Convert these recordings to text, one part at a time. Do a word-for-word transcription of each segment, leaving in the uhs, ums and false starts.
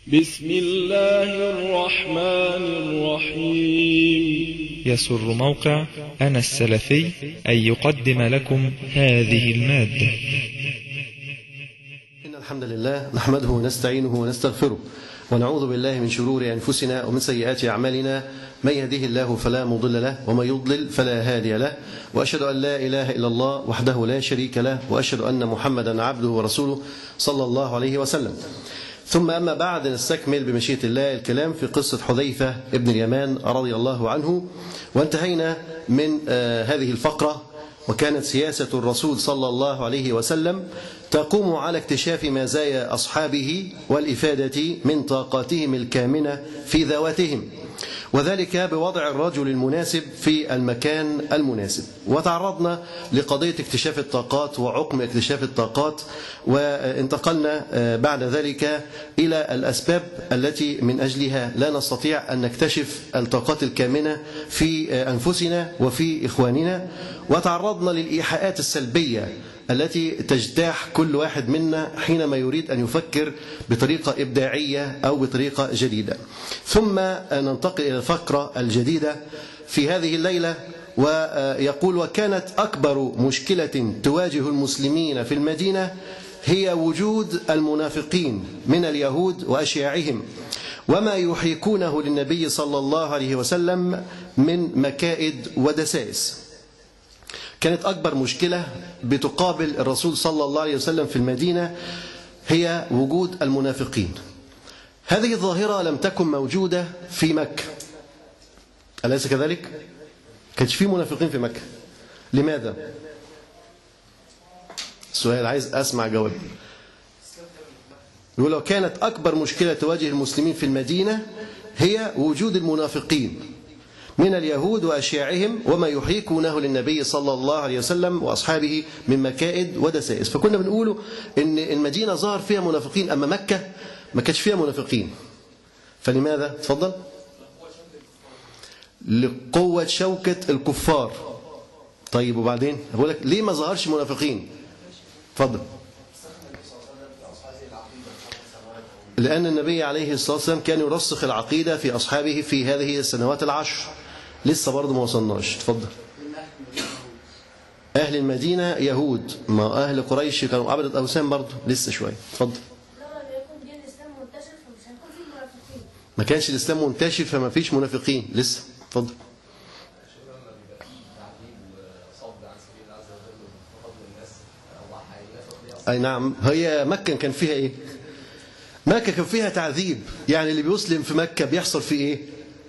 بسم الله الرحمن الرحيم. يسر موقع أنا السلفي أن يقدم لكم هذه المادة. إن الحمد لله نحمده ونستعينه ونستغفره ونعوذ بالله من شرور أنفسنا ومن سيئات أعمالنا، من يهده الله فلا مضل له ومن يضلل فلا هادي له، وأشهد أن لا إله إلا الله وحده لا شريك له، وأشهد أن محمدا عبده ورسوله صلى الله عليه وسلم. ثم أما بعد، نستكمل بمشيئة الله الكلام في قصة حذيفة ابن اليمان رضي الله عنه، وانتهينا من آه هذه الفقرة. وكانت سياسة الرسول صلى الله عليه وسلم تقوم على اكتشاف مزايا أصحابه والإفادة من طاقاتهم الكامنة في ذواتهم، وذلك بوضع الرجل المناسب في المكان المناسب. وتعرضنا لقضية اكتشاف الطاقات وعقم اكتشاف الطاقات، وانتقلنا بعد ذلك إلى الأسباب التي من أجلها لا نستطيع أن نكتشف الطاقات الكامنة في أنفسنا وفي إخواننا، وتعرضنا للإيحاءات السلبية التي تجتاح كل واحد منا حينما يريد أن يفكر بطريقة إبداعية أو بطريقة جديدة. ثم ننتقل إلى الفقرة الجديدة في هذه الليلة، ويقول: وكانت أكبر مشكلة تواجه المسلمين في المدينة هي وجود المنافقين من اليهود وأشياعهم، وما يحيكونه للنبي صلى الله عليه وسلم من مكائد ودسائس. كانت أكبر مشكلة بتقابل الرسول صلى الله عليه وسلم في المدينة هي وجود المنافقين. هذه الظاهرة لم تكن موجودة في مكة، أليس كذلك؟ كانش في منافقين في مكة. لماذا؟ السؤال عايز أسمع جواب. يقول: لو كانت أكبر مشكلة تواجه المسلمين في المدينة هي وجود المنافقين من اليهود وأشياعهم، وما يحيكونه للنبي صلى الله عليه وسلم وأصحابه من مكائد ودسائس. فكنا بنقوله إن المدينة ظهر فيها منافقين، أما مكة ما كانش فيها منافقين. فلماذا؟ تفضل. لقوة شوكة الكفار. طيب وبعدين؟ أقول لك ليه ما ظهرش منافقين؟ تفضل. لأن النبي عليه الصلاة والسلام كان يرسخ العقيدة في أصحابه في هذه السنوات العشر. لسه برضه ما وصلناش. تفضل. أهل المدينة يهود، ما أهل قريش كانوا عبدة أوثان برضه، لسه شوية. تفضل. ما كانش الإسلام منتشر فما فيش منافقين لسه. تفضل. أي نعم. هي مكة كان فيها إيه؟ مكة كان فيها تعذيب. يعني اللي بيسلم في مكة بيحصل فيه إيه؟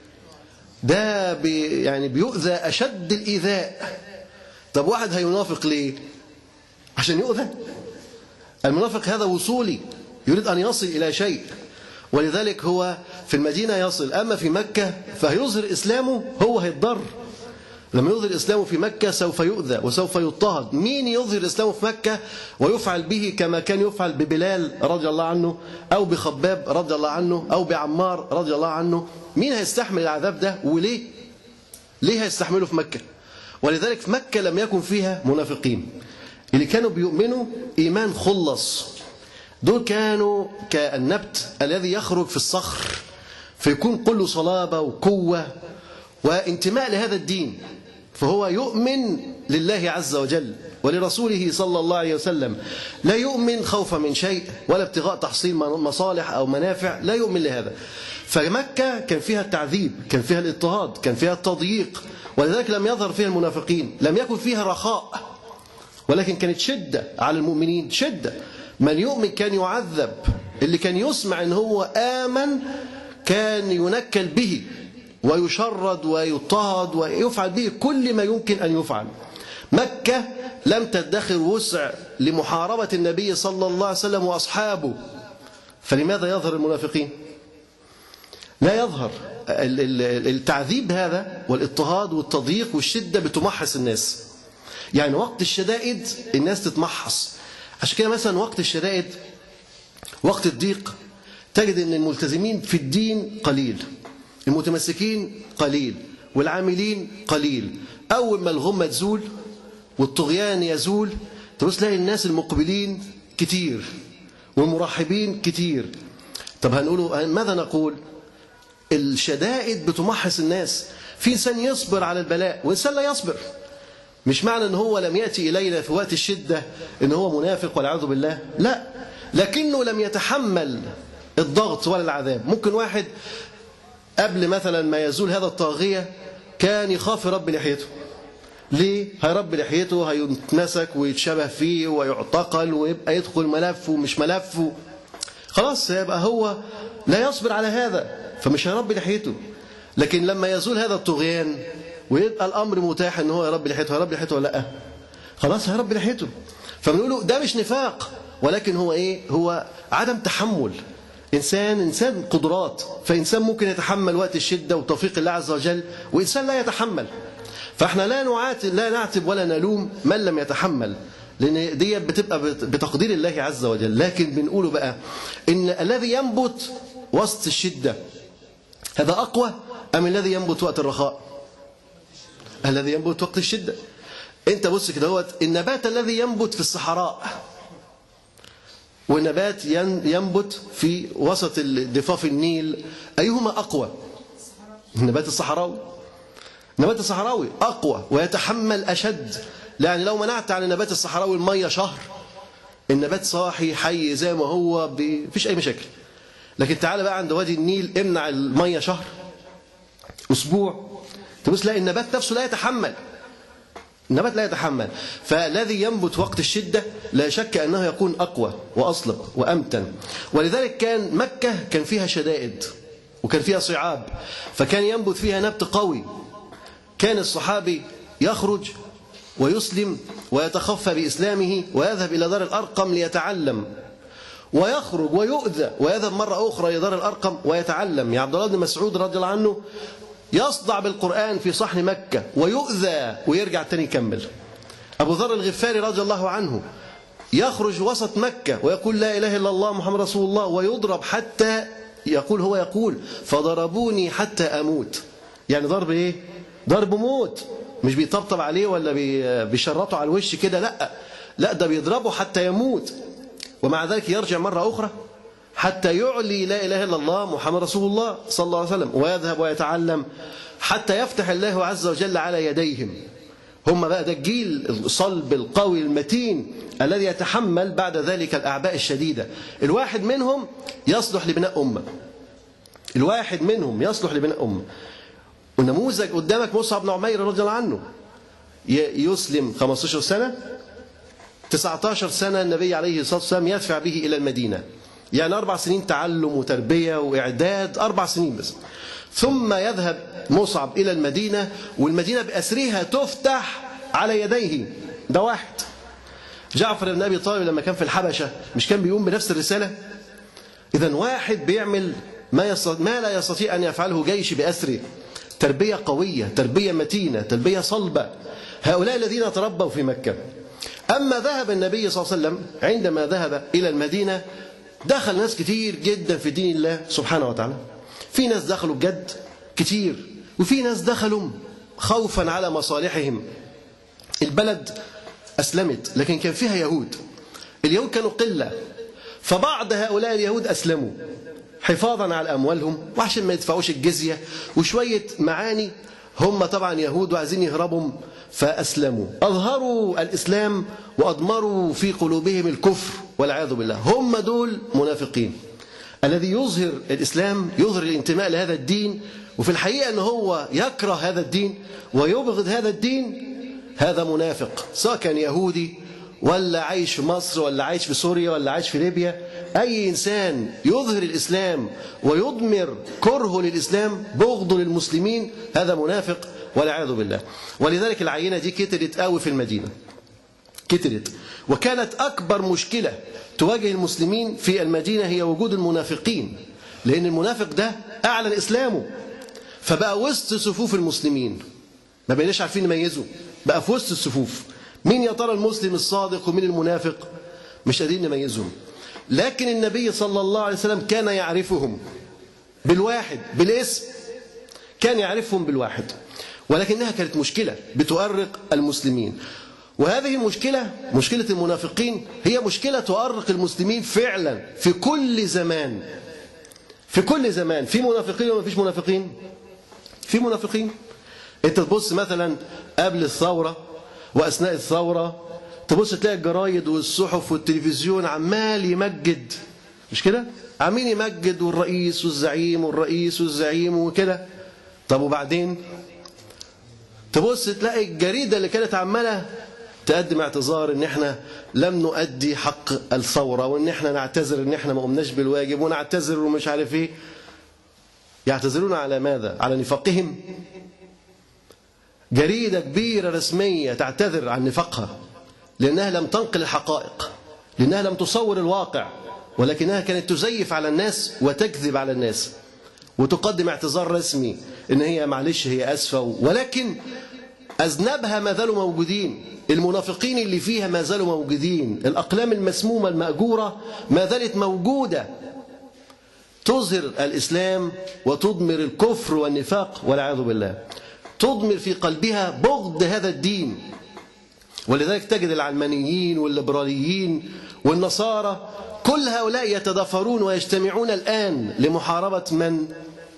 ده بي يعني بيؤذى أشد الإيذاء. طب واحد هينافق ليه؟ عشان يؤذى؟ المنافق هذا وصولي، يريد أن يصل إلى شيء، ولذلك هو في المدينة يصل. أما في مكة فهيظهر إسلامه هو هيتضر. لما يظهر إسلامه في مكة سوف يؤذى وسوف يضطهد. مين يظهر إسلامه في مكة ويفعل به كما كان يفعل ببلال رضي الله عنه، أو بخباب رضي الله عنه، أو بعمار رضي الله عنه؟ مين هيستحمل العذاب ده وليه؟ ليه هيستحمله في مكة؟ ولذلك في مكة لم يكن فيها منافقين. اللي كانوا بيؤمنوا إيمان خلص، دول كانوا كالنبت الذي يخرج في الصخر فيكون كله صلابة وقوة وانتماء لهذا الدين. فهو يؤمن لله عز وجل ولرسوله صلى الله عليه وسلم، لا يؤمن خوفا من شيء ولا ابتغاء تحصيل مصالح أو منافع، لا يؤمن لهذا. فمكة كان فيها التعذيب، كان فيها الاضطهاد، كان فيها التضييق، ولذلك لم يظهر فيها المنافقين. لم يكن فيها رخاء، ولكن كانت شدة على المؤمنين، شدة. من يؤمن كان يعذب، اللي كان يسمع ان هو آمن كان ينكل به ويشرد ويضطهد ويفعل به كل ما يمكن أن يفعل. مكة لم تدخر وسع لمحاربة النبي صلى الله عليه وسلم وأصحابه. فلماذا يظهر المنافقين؟ لا يظهر. التعذيب هذا والاضطهاد والتضييق والشدة بتمحص الناس. يعني وقت الشدائد الناس تتمحص. عشان كده مثلا وقت الشدائد، وقت الضيق، تجد أن الملتزمين في الدين قليل، المتمسكين قليل، والعاملين قليل. أول ما الغمة تزول والطغيان يزول تبص تلاقي الناس المقبلين كتير والمرحبين كتير. طب هنقوله ماذا نقول؟ الشدائد بتمحص الناس. في إنسان يصبر على البلاء وإنسان لا يصبر. مش معنى أن هو لم يأتي إلينا في وقت الشدة أن هو منافق والعياذ بالله، لا، لكنه لم يتحمل الضغط ولا العذاب. ممكن واحد قبل مثلا ما يزول هذا الطاغية كان يخاف يربي لحيته. ليه؟ هيربي لحيته هيتمسك ويتشبه فيه ويعتقل ويبقى يدخل ملفه ومش ملفه، خلاص يبقى هو لا يصبر على هذا فمش هيربي لحيته. لكن لما يزول هذا الطغيان ويبقى الأمر متاح ان هو يربي لحيته، هيربي لحيته ولا لا؟ خلاص هيربي لحيته. فبنقوله ده مش نفاق، ولكن هو ايه؟ هو عدم تحمل. إنسان إنسان قدرات، فإنسان ممكن يتحمل وقت الشدة وتوفيق الله عز وجل، وإنسان لا يتحمل. فإحنا لا نعاتب لا نعتب ولا نلوم من لم يتحمل، لأن دي بتبقى بتقدير الله عز وجل. لكن بنقوله بقى إن الذي ينبت وسط الشدة هذا أقوى أم الذي ينبت وقت الرخاء؟ الذي ينبت وقت الشدة. أنت بص كده، هو النبات الذي ينبت في الصحراء والنبات ينبت في وسط ضفاف النيل، أيهما أقوى؟ النبات الصحراوي. النبات الصحراوي أقوى ويتحمل أشد، يعني لو منعت عن النبات الصحراوي المية شهر النبات صاحي حي زي ما هو مفيش أي مشاكل. لكن تعال بقى عند وادي النيل امنع المية شهر أسبوع تبص لا النبات نفسه لا يتحمل، النبات لا يتحمل. فالذي ينبت وقت الشدة لا شك أنه يكون أقوى وأصلب وأمتن. ولذلك كان مكة كان فيها شدائد وكان فيها صعاب، فكان ينبت فيها نبت قوي. كان الصحابي يخرج ويسلم ويتخفى بإسلامه ويذهب إلى دار الأرقم ليتعلم، ويخرج ويؤذى ويذهب مرة أخرى إلى دار الأرقم ويتعلم. يا عبد الله بن مسعود رضي الله عنه يصدع بالقرآن في صحن مكة ويؤذى ويرجع تاني يكمل. أبو ذر الغفاري رضي الله عنه يخرج وسط مكة ويقول لا إله إلا الله محمد رسول الله ويضرب حتى يقول هو يقول فضربوني حتى أموت. يعني ضرب إيه؟ ضرب موت، مش بيطبطب عليه ولا بيشرطه على الوش كده، لا لا ده بيضربه حتى يموت. ومع ذلك يرجع مرة أخرى حتى يعلي لا إله إلا الله محمد رسول الله صلى الله عليه وسلم، ويذهب ويتعلم حتى يفتح الله عز وجل على يديهم. هم بقى ده الجيل الصلب القوي المتين الذي يتحمل بعد ذلك الأعباء الشديدة. الواحد منهم يصلح لبناء أمة، الواحد منهم يصلح لبناء أمة. ونموذج قدامك مصعب بن عمير رضي الله عنه يسلم خمسة عشر سنة، تسعة عشر سنة النبي عليه الصلاة والسلام يدفع به إلى المدينة، يعني أربع سنين تعلم وتربية وإعداد، أربع سنين بس. ثم يذهب مصعب إلى المدينة والمدينة بأسرها تفتح على يديه. ده واحد. جعفر بن أبي طالب لما كان في الحبشة مش كان بيقوم بنفس الرسالة؟ إذن واحد بيعمل ما, ما لا يستطيع أن يفعله جيش بأسره. تربية قوية، تربية متينة، تربية صلبة. هؤلاء الذين تربوا في مكة. أما ذهب النبي صلى الله عليه وسلم عندما ذهب إلى المدينة دخل ناس كتير جدا في دين الله سبحانه وتعالى. في ناس دخلوا بجد كتير، وفي ناس دخلوا خوفا على مصالحهم. البلد أسلمت لكن كان فيها يهود، اليهود كانوا قلة، فبعض هؤلاء اليهود أسلموا حفاظا على أموالهم وعشان ما يدفعوش الجزية وشوية معاني. هم طبعا يهود وعايزين يهربوا فأسلموا، أظهروا الإسلام وأضمروا في قلوبهم الكفر والعياذ بالله. هم دول منافقين. الذي يظهر الإسلام يظهر الانتماء لهذا الدين، وفي الحقيقة أنه هو يكره هذا الدين ويبغض هذا الدين، هذا منافق، سواء كان يهودي ولا عايش في مصر ولا عايش في سوريا ولا عايش في ليبيا. أي إنسان يظهر الإسلام ويضمر كرهه للإسلام بغضه للمسلمين هذا منافق والعياذ بالله. ولذلك العينة دي كترت قوي في المدينة، كترت. وكانت أكبر مشكلة تواجه المسلمين في المدينة هي وجود المنافقين، لأن المنافق ده أعلن إسلامه فبقى وسط صفوف المسلمين، ما بقيناش عارفين نميزه، بقى في وسط الصفوف. مين يا ترى المسلم الصادق ومين المنافق؟ مش قادرين نميزهم. لكن النبي صلى الله عليه وسلم كان يعرفهم بالواحد بالاسم، كان يعرفهم بالواحد، ولكنها كانت مشكلة بتؤرق المسلمين. وهذه المشكلة، مشكلة المنافقين، هي مشكلة تؤرق المسلمين فعلا في كل زمان. في كل زمان في منافقين ولا مفيش منافقين؟ في منافقين. انت تبص مثلا قبل الثورة وأثناء الثورة، تبص تلاقي الجرايد والصحف والتلفزيون عمال يمجد، مش كده؟ عمين يمجد والرئيس والزعيم والرئيس والزعيم وكده. طب وبعدين تبص تلاقي الجريدة اللي كانت عمالة تقدم اعتذار ان احنا لم نؤدي حق الثورة، وان احنا نعتذر ان احنا ما قمناش بالواجب ونعتذر ومش عارف ايه. يعتذرون على ماذا؟ على نفاقهم. جريدة كبيرة رسمية تعتذر عن نفاقها لأنها لم تنقل الحقائق، لأنها لم تصور الواقع، ولكنها كانت تزيف على الناس وتكذب على الناس وتقدم اعتذار رسمي إن هي معلش هي أسفة، ولكن أذنبها ما زالوا موجودين، المنافقين اللي فيها ما زالوا موجودين، الأقلام المسمومة المأجورة ما زالت موجودة تظهر الإسلام وتضمر الكفر والنفاق والعياذ بالله، تضمر في قلبها بغض هذا الدين. ولذلك تجد العلمانيين والليبراليين والنصارى كل هؤلاء يتضافرون ويجتمعون الآن لمحاربة من؟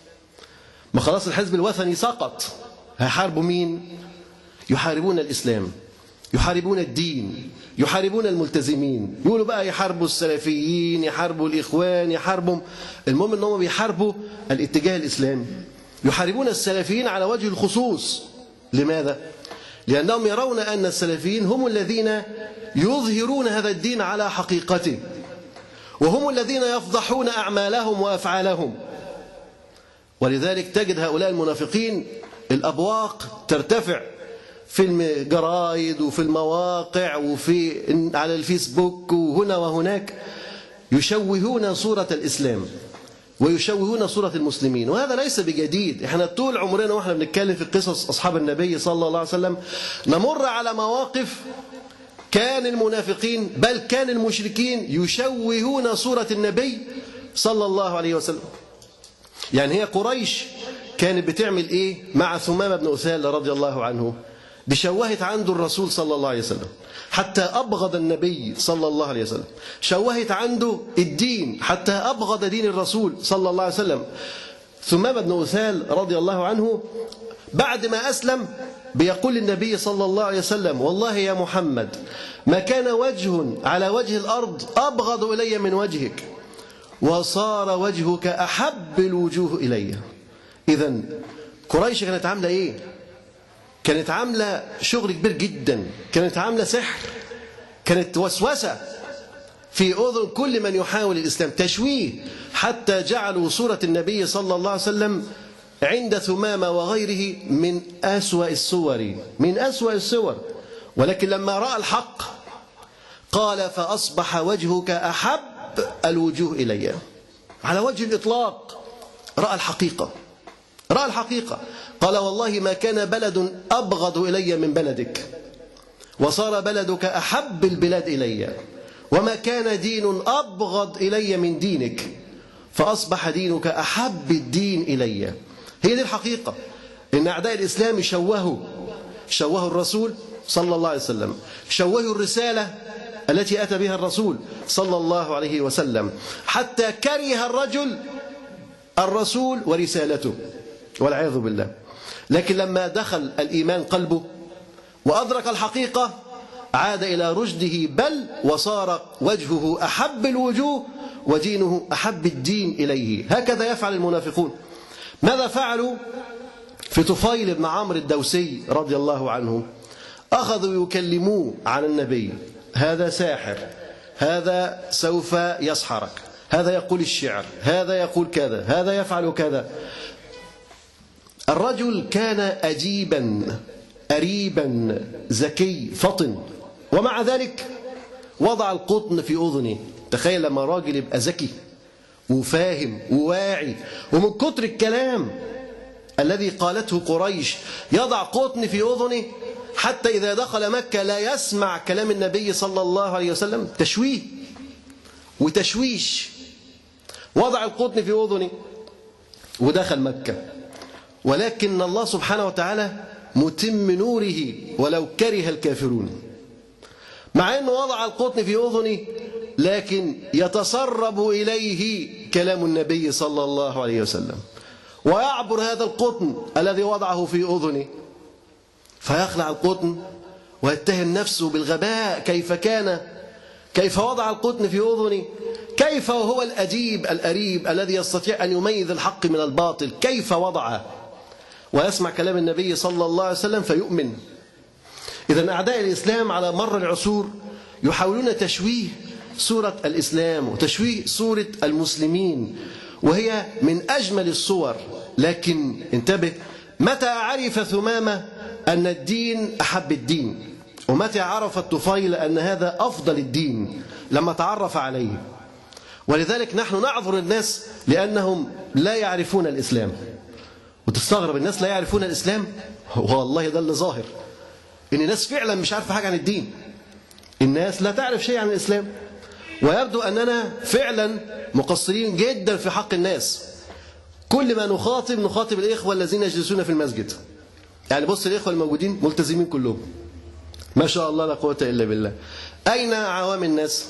ما خلاص الحزب الوثني سقط، هيحاربوا مين؟ يحاربون الإسلام، يحاربون الدين، يحاربون الملتزمين. يقولوا بقى يحاربوا السلفيين، يحاربوا الإخوان، يحاربوا، المهم أنهم بيحاربوا الاتجاه الإسلامي. يحاربون السلفيين على وجه الخصوص. لماذا؟ لأنهم يرون أن السلفيين هم الذين يظهرون هذا الدين على حقيقته، وهم الذين يفضحون أعمالهم وأفعالهم. ولذلك تجد هؤلاء المنافقين الأبواق ترتفع في الجرايد وفي المواقع وفي على الفيسبوك وهنا وهناك، يشوهون صورة الإسلام ويشوهون صورة المسلمين. وهذا ليس بجديد، احنا طول عمرنا واحنا بنتكلم في قصص أصحاب النبي صلى الله عليه وسلم نمر على مواقف كان المنافقين بل كان المشركين يشوهون صورة النبي صلى الله عليه وسلم. يعني هي قريش كانت بتعمل ايه مع ثمامة بن أثال رضي الله عنه؟ بشوهت عنده الرسول صلى الله عليه وسلم حتى أبغض النبي صلى الله عليه وسلم، شوهت عنده الدين حتى أبغض دين الرسول صلى الله عليه وسلم. ثمامة بن أثال رضي الله عنه بعد ما أسلم بيقول للنبي صلى الله عليه وسلم: والله يا محمد ما كان وجه على وجه الأرض أبغض إلي من وجهك، وصار وجهك أحب الوجوه إلي. إذن قريش كانت عاملة إيه؟ كانت عاملة شغل كبير جدا، كانت عاملة سحر، كانت وسوسة في أذن كل من يحاول الإسلام، تشويه، حتى جعلوا صورة النبي صلى الله عليه وسلم عند ثمامة وغيره من أسوأ الصور، من أسوأ الصور. ولكن لما رأى الحق قال: فأصبح وجهك أحب الوجوه إلي. على وجه الإطلاق رأى الحقيقة، رأى الحقيقة. قال: والله ما كان بلد أبغض إلي من بلدك، وصار بلدك أحب البلاد إلي، وما كان دين أبغض إلي من دينك، فأصبح دينك أحب الدين إلي. هي دي الحقيقة، إن أعداء الإسلام يشوهوا شوهوا الرسول صلى الله عليه وسلم، شوهوا الرسالة التي أتى بها الرسول صلى الله عليه وسلم، حتى كره الرجل الرسول ورسالته والعياذ بالله. لكن لما دخل الإيمان قلبه وأدرك الحقيقة عاد إلى رشده، بل وصار وجهه أحب الوجوه ودينه أحب الدين إليه. هكذا يفعل المنافقون. ماذا فعلوا في طفيل بن عمرو الدوسي رضي الله عنه؟ أخذوا يكلموه عن النبي: هذا ساحر، هذا سوف يسحرك، هذا يقول الشعر، هذا يقول كذا، هذا يفعل كذا. الرجل كان أجيبا أريبا ذكي فطن، ومع ذلك وضع القطن في أذنه. تخيل لما راجل يبقى ذكي وفاهم وواعي، ومن كتر الكلام الذي قالته قريش يضع قطن في أذنه حتى إذا دخل مكة لا يسمع كلام النبي صلى الله عليه وسلم. تشويه وتشويش. وضع القطن في أذنه ودخل مكة، ولكن الله سبحانه وتعالى متم نوره ولو كره الكافرون. مع أنه وضع القطن في أذنه لكن يتسرب إليه كلام النبي صلى الله عليه وسلم، ويعبر هذا القطن الذي وضعه في أذنه، فيخلع القطن ويتهم نفسه بالغباء. كيف كان كيف وضع القطن في أذنه؟ كيف وهو الأديب الأريب الذي يستطيع أن يميز الحق من الباطل؟ كيف وضعه؟ ويسمع كلام النبي صلى الله عليه وسلم فيؤمن. إذن أعداء الإسلام على مر العصور يحاولون تشويه صورة الإسلام وتشويه صورة المسلمين، وهي من أجمل الصور. لكن انتبه، متى عرف ثمامة أن الدين أحب الدين؟ ومتى عرف الطفيل أن هذا أفضل الدين؟ لما تعرف عليه. ولذلك نحن نعذر الناس لأنهم لا يعرفون الإسلام. وتستغرب، الناس لا يعرفون الإسلام؟ والله ده اللي ظاهر، إن الناس فعلا مش عارفة حاجة عن الدين. الناس لا تعرف شيء عن الإسلام، ويبدو أننا فعلا مقصرين جدا في حق الناس. كل ما نخاطب نخاطب الإخوة الذين يجلسون في المسجد. يعني بص، الإخوة الموجودين ملتزمين كلهم ما شاء الله لا قوة إلا بالله. أين عوام الناس؟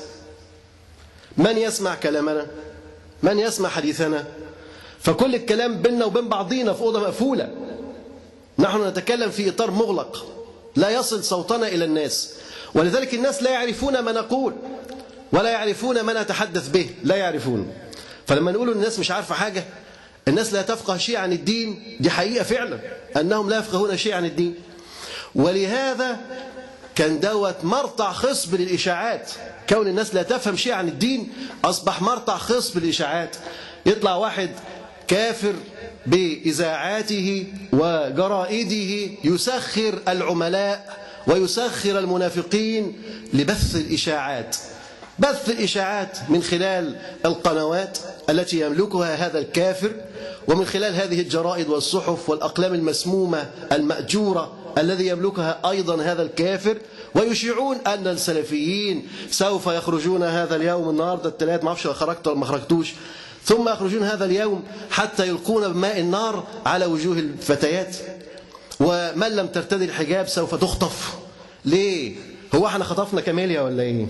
من يسمع كلامنا؟ من يسمع حديثنا؟ فكل الكلام بيننا وبين بعضينا في أوضة مقفولة، نحن نتكلم في إطار مغلق لا يصل صوتنا إلى الناس. ولذلك الناس لا يعرفون ما نقول ولا يعرفون ما نتحدث به، لا يعرفون. فلما نقول الناس مش عارفة حاجة، الناس لا تفقه شيء عن الدين، دي حقيقة فعلا أنهم لا يفقهون شيء عن الدين. ولهذا كان دوت مرتع خصب للإشاعات. كون الناس لا تفهم شيء عن الدين أصبح مرتع خصب للإشاعات. يطلع واحد كافر بإذاعاته وجرائده يسخر العملاء ويسخر المنافقين لبث الإشاعات، بث الإشاعات من خلال القنوات التي يملكها هذا الكافر، ومن خلال هذه الجرائد والصحف والأقلام المسمومة المأجورة الذي يملكها أيضا هذا الكافر. ويشيعون أن السلفيين سوف يخرجون هذا اليوم، النهارده الثلاث، ما اعرفش خرجت ولا ما خرجتوش، ثم يخرجون هذا اليوم حتى يلقون بماء النار على وجوه الفتيات، ومن لم ترتدي الحجاب سوف تخطف. ليه؟ هو احنا خطفنا كاميليا ولا ايه؟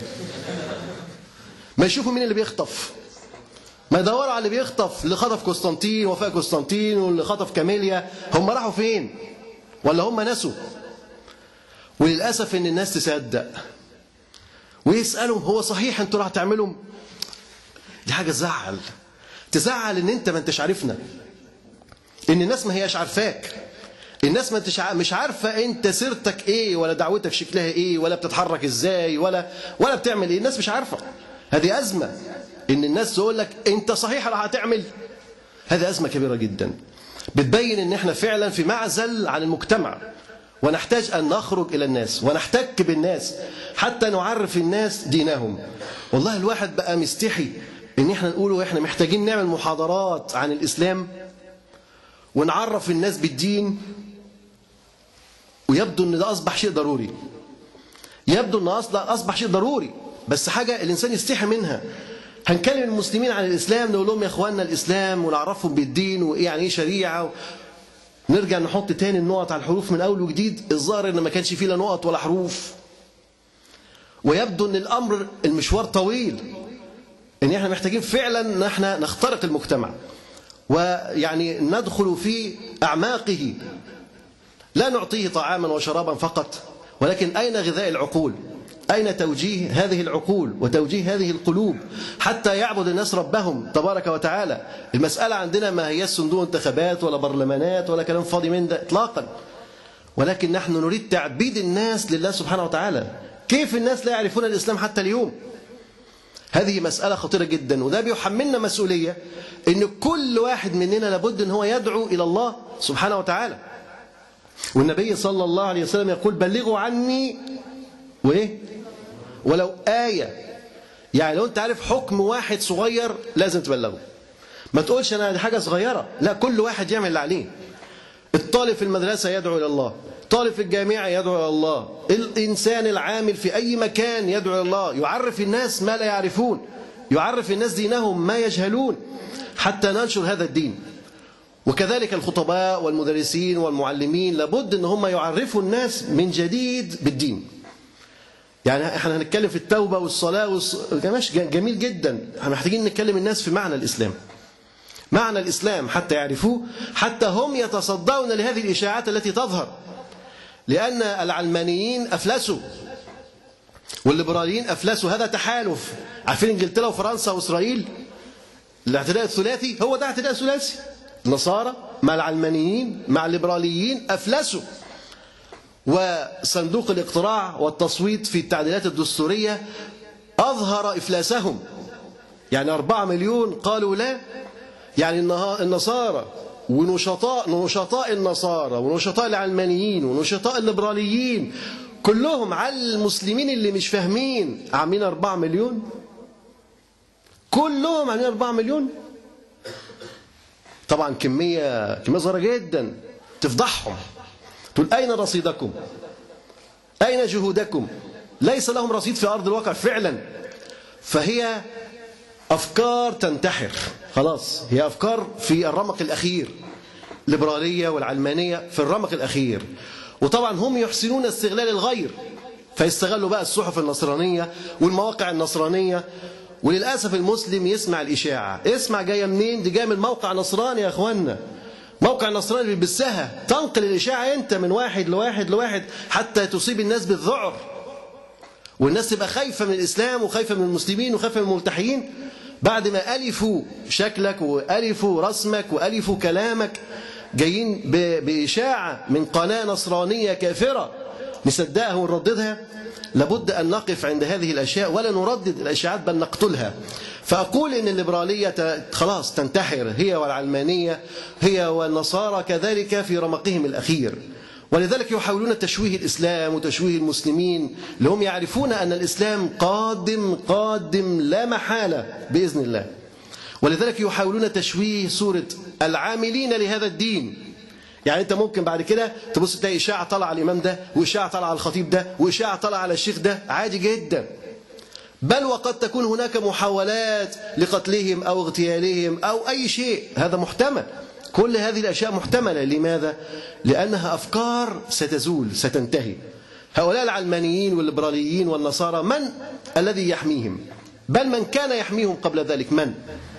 ما يشوفوا مين اللي بيخطف، ما يدوروا على اللي بيخطف. اللي خطف قسطنطين وفاء قسطنطين واللي خطف كاميليا، هم راحوا فين؟ ولا هم نسوا؟ وللأسف إن الناس تصدق ويسألهم هو صحيح أنتوا راح تعملوا؟ دي حاجة تزعل، تزعل إن أنت ما أنتش عارفنا، إن الناس ما هياش عارفاك، الناس ما أنتش مش عارفة أنت سيرتك إيه ولا دعوتك شكلها إيه ولا بتتحرك إزاي ولا ولا بتعمل إيه. الناس مش عارفة. هذه أزمة، إن الناس تقول لك أنت صحيح راح هتعمل. هذه أزمة كبيرة جدا، بتبين إن إحنا فعلا في معزل عن المجتمع، ونحتاج أن نخرج إلى الناس ونحتك بالناس حتى نعرف الناس دينهم. والله الواحد بقى مستحي إن إحنا نقوله إحنا محتاجين نعمل محاضرات عن الإسلام ونعرف الناس بالدين، ويبدو أن ده أصبح شيء ضروري. يبدو أن أصبح شيء ضروري، بس حاجة الإنسان يستحي منها. هنكلم المسلمين عن الإسلام، نقول لهم يا إخواننا الإسلام ونعرفهم بالدين وإيه يعني إيه شريعة، نرجع نحط تاني النقط على الحروف من أول وجديد. الظاهر إن ما كانش فيه لا نقط ولا حروف، ويبدو أن الأمر المشوار طويل، إن إحنا محتاجين فعلا أن إحنا نخترق المجتمع ويعني ندخل في أعماقه، لا نعطيه طعاما وشرابا فقط، ولكن أين غذاء العقول؟ أين توجيه هذه العقول وتوجيه هذه القلوب حتى يعبد الناس ربهم تبارك وتعالى؟ المسألة عندنا ما هي صندوق انتخابات ولا برلمانات ولا كلام فاضي من ده إطلاقا، ولكن نحن نريد تعبيد الناس لله سبحانه وتعالى. كيف الناس لا يعرفون الإسلام حتى اليوم؟ هذه مسألة خطيرة جدا، وده بيحملنا مسؤولية إن كل واحد مننا لابد أن هو يدعو إلى الله سبحانه وتعالى. والنبي صلى الله عليه وسلم يقول بلغوا عني وإيه؟ ولو آية. يعني لو أنت عارف حكم واحد صغير لازم تبلغه، ما تقولش أنا دي حاجة صغيرة، لا، كل واحد يعمل اللي عليه. الطالب في المدرسة يدعو إلى الله، الطالب في الجامعة يدعو إلى الله، الإنسان العامل في أي مكان يدعو إلى الله، يعرف الناس ما لا يعرفون، يعرف الناس دينهم ما يجهلون حتى ننشر هذا الدين. وكذلك الخطباء والمدرسين والمعلمين لابد أن هم يعرفوا الناس من جديد بالدين. يعني احنا هنتكلم في التوبة والصلاة والص... جميل جدا، احنا محتاجين نتكلم الناس في معنى الإسلام. معنى الإسلام حتى يعرفوه، حتى هم يتصدون لهذه الإشاعات التي تظهر، لأن العلمانيين أفلسوا والليبراليين أفلسوا. هذا تحالف. عارفين إنجلترا وفرنسا وإسرائيل الاعتداء الثلاثي؟ هو ده اعتداء ثلاثي. النصارى مع العلمانيين مع الليبراليين أفلسوا. وصندوق الاقتراع والتصويت في التعديلات الدستورية أظهر إفلاسهم. يعني أربعة مليون قالوا لا. يعني النصارى ونشطاء نشطاء النصارى ونشطاء العلمانيين ونشطاء الليبراليين كلهم على المسلمين اللي مش فاهمين عاملين أربعة مليون. كلهم عاملين أربعة مليون. طبعا كمية كمية صغيرة جدا تفضحهم. تقول أين رصيدكم؟ أين جهودكم؟ ليس لهم رصيد في أرض الواقع فعلا. فهي أفكار تنتحر خلاص. هي أفكار في الرمق الأخير. الليبرالية والعلمانية في الرمق الأخير. وطبعا هم يحسنون استغلال الغير، فيستغلوا بقى الصحف النصرانية والمواقع النصرانية. وللأسف المسلم يسمع الإشاعة. اسمع جاية منين؟ دي جاية من موقع نصراني يا أخوانا. موقع نصراني اللي بيبثها. تنقل الإشاعة أنت من واحد لواحد لواحد حتى تصيب الناس بالذعر، والناس تبقى خايفة من الإسلام وخايفة من المسلمين وخايفة من الملتحيين بعد ما ألفوا شكلك وألفوا رسمك وألفوا كلامك. جايين بإشاعة من قناة نصرانية كافرة نصدقها ونرددها. لابد أن نقف عند هذه الأشياء ولا نردد الأشاعات بل نقتلها. فأقول إن الليبرالية خلاص تنتحر، هي والعلمانية هي والنصارى كذلك في رمقهم الأخير. ولذلك يحاولون تشويه الإسلام وتشويه المسلمين، لهم يعرفون أن الإسلام قادم قادم لا محالة بإذن الله. ولذلك يحاولون تشويه صورة العاملين لهذا الدين. يعني أنت ممكن بعد كده تبص تلاقي إشاعة طلع على الإمام ده، وإشاعة طلع على الخطيب ده، وإشاعة طلع على الشيخ ده، عادي جدا. بل وقد تكون هناك محاولات لقتلهم أو اغتيالهم أو أي شيء، هذا محتمل. كل هذه الأشياء محتملة. لماذا؟ لأنها أفكار ستزول ستنتهي. هؤلاء العلمانيين والليبراليين والنصارى من الذي يحميهم؟ بل من كان يحميهم قبل ذلك من؟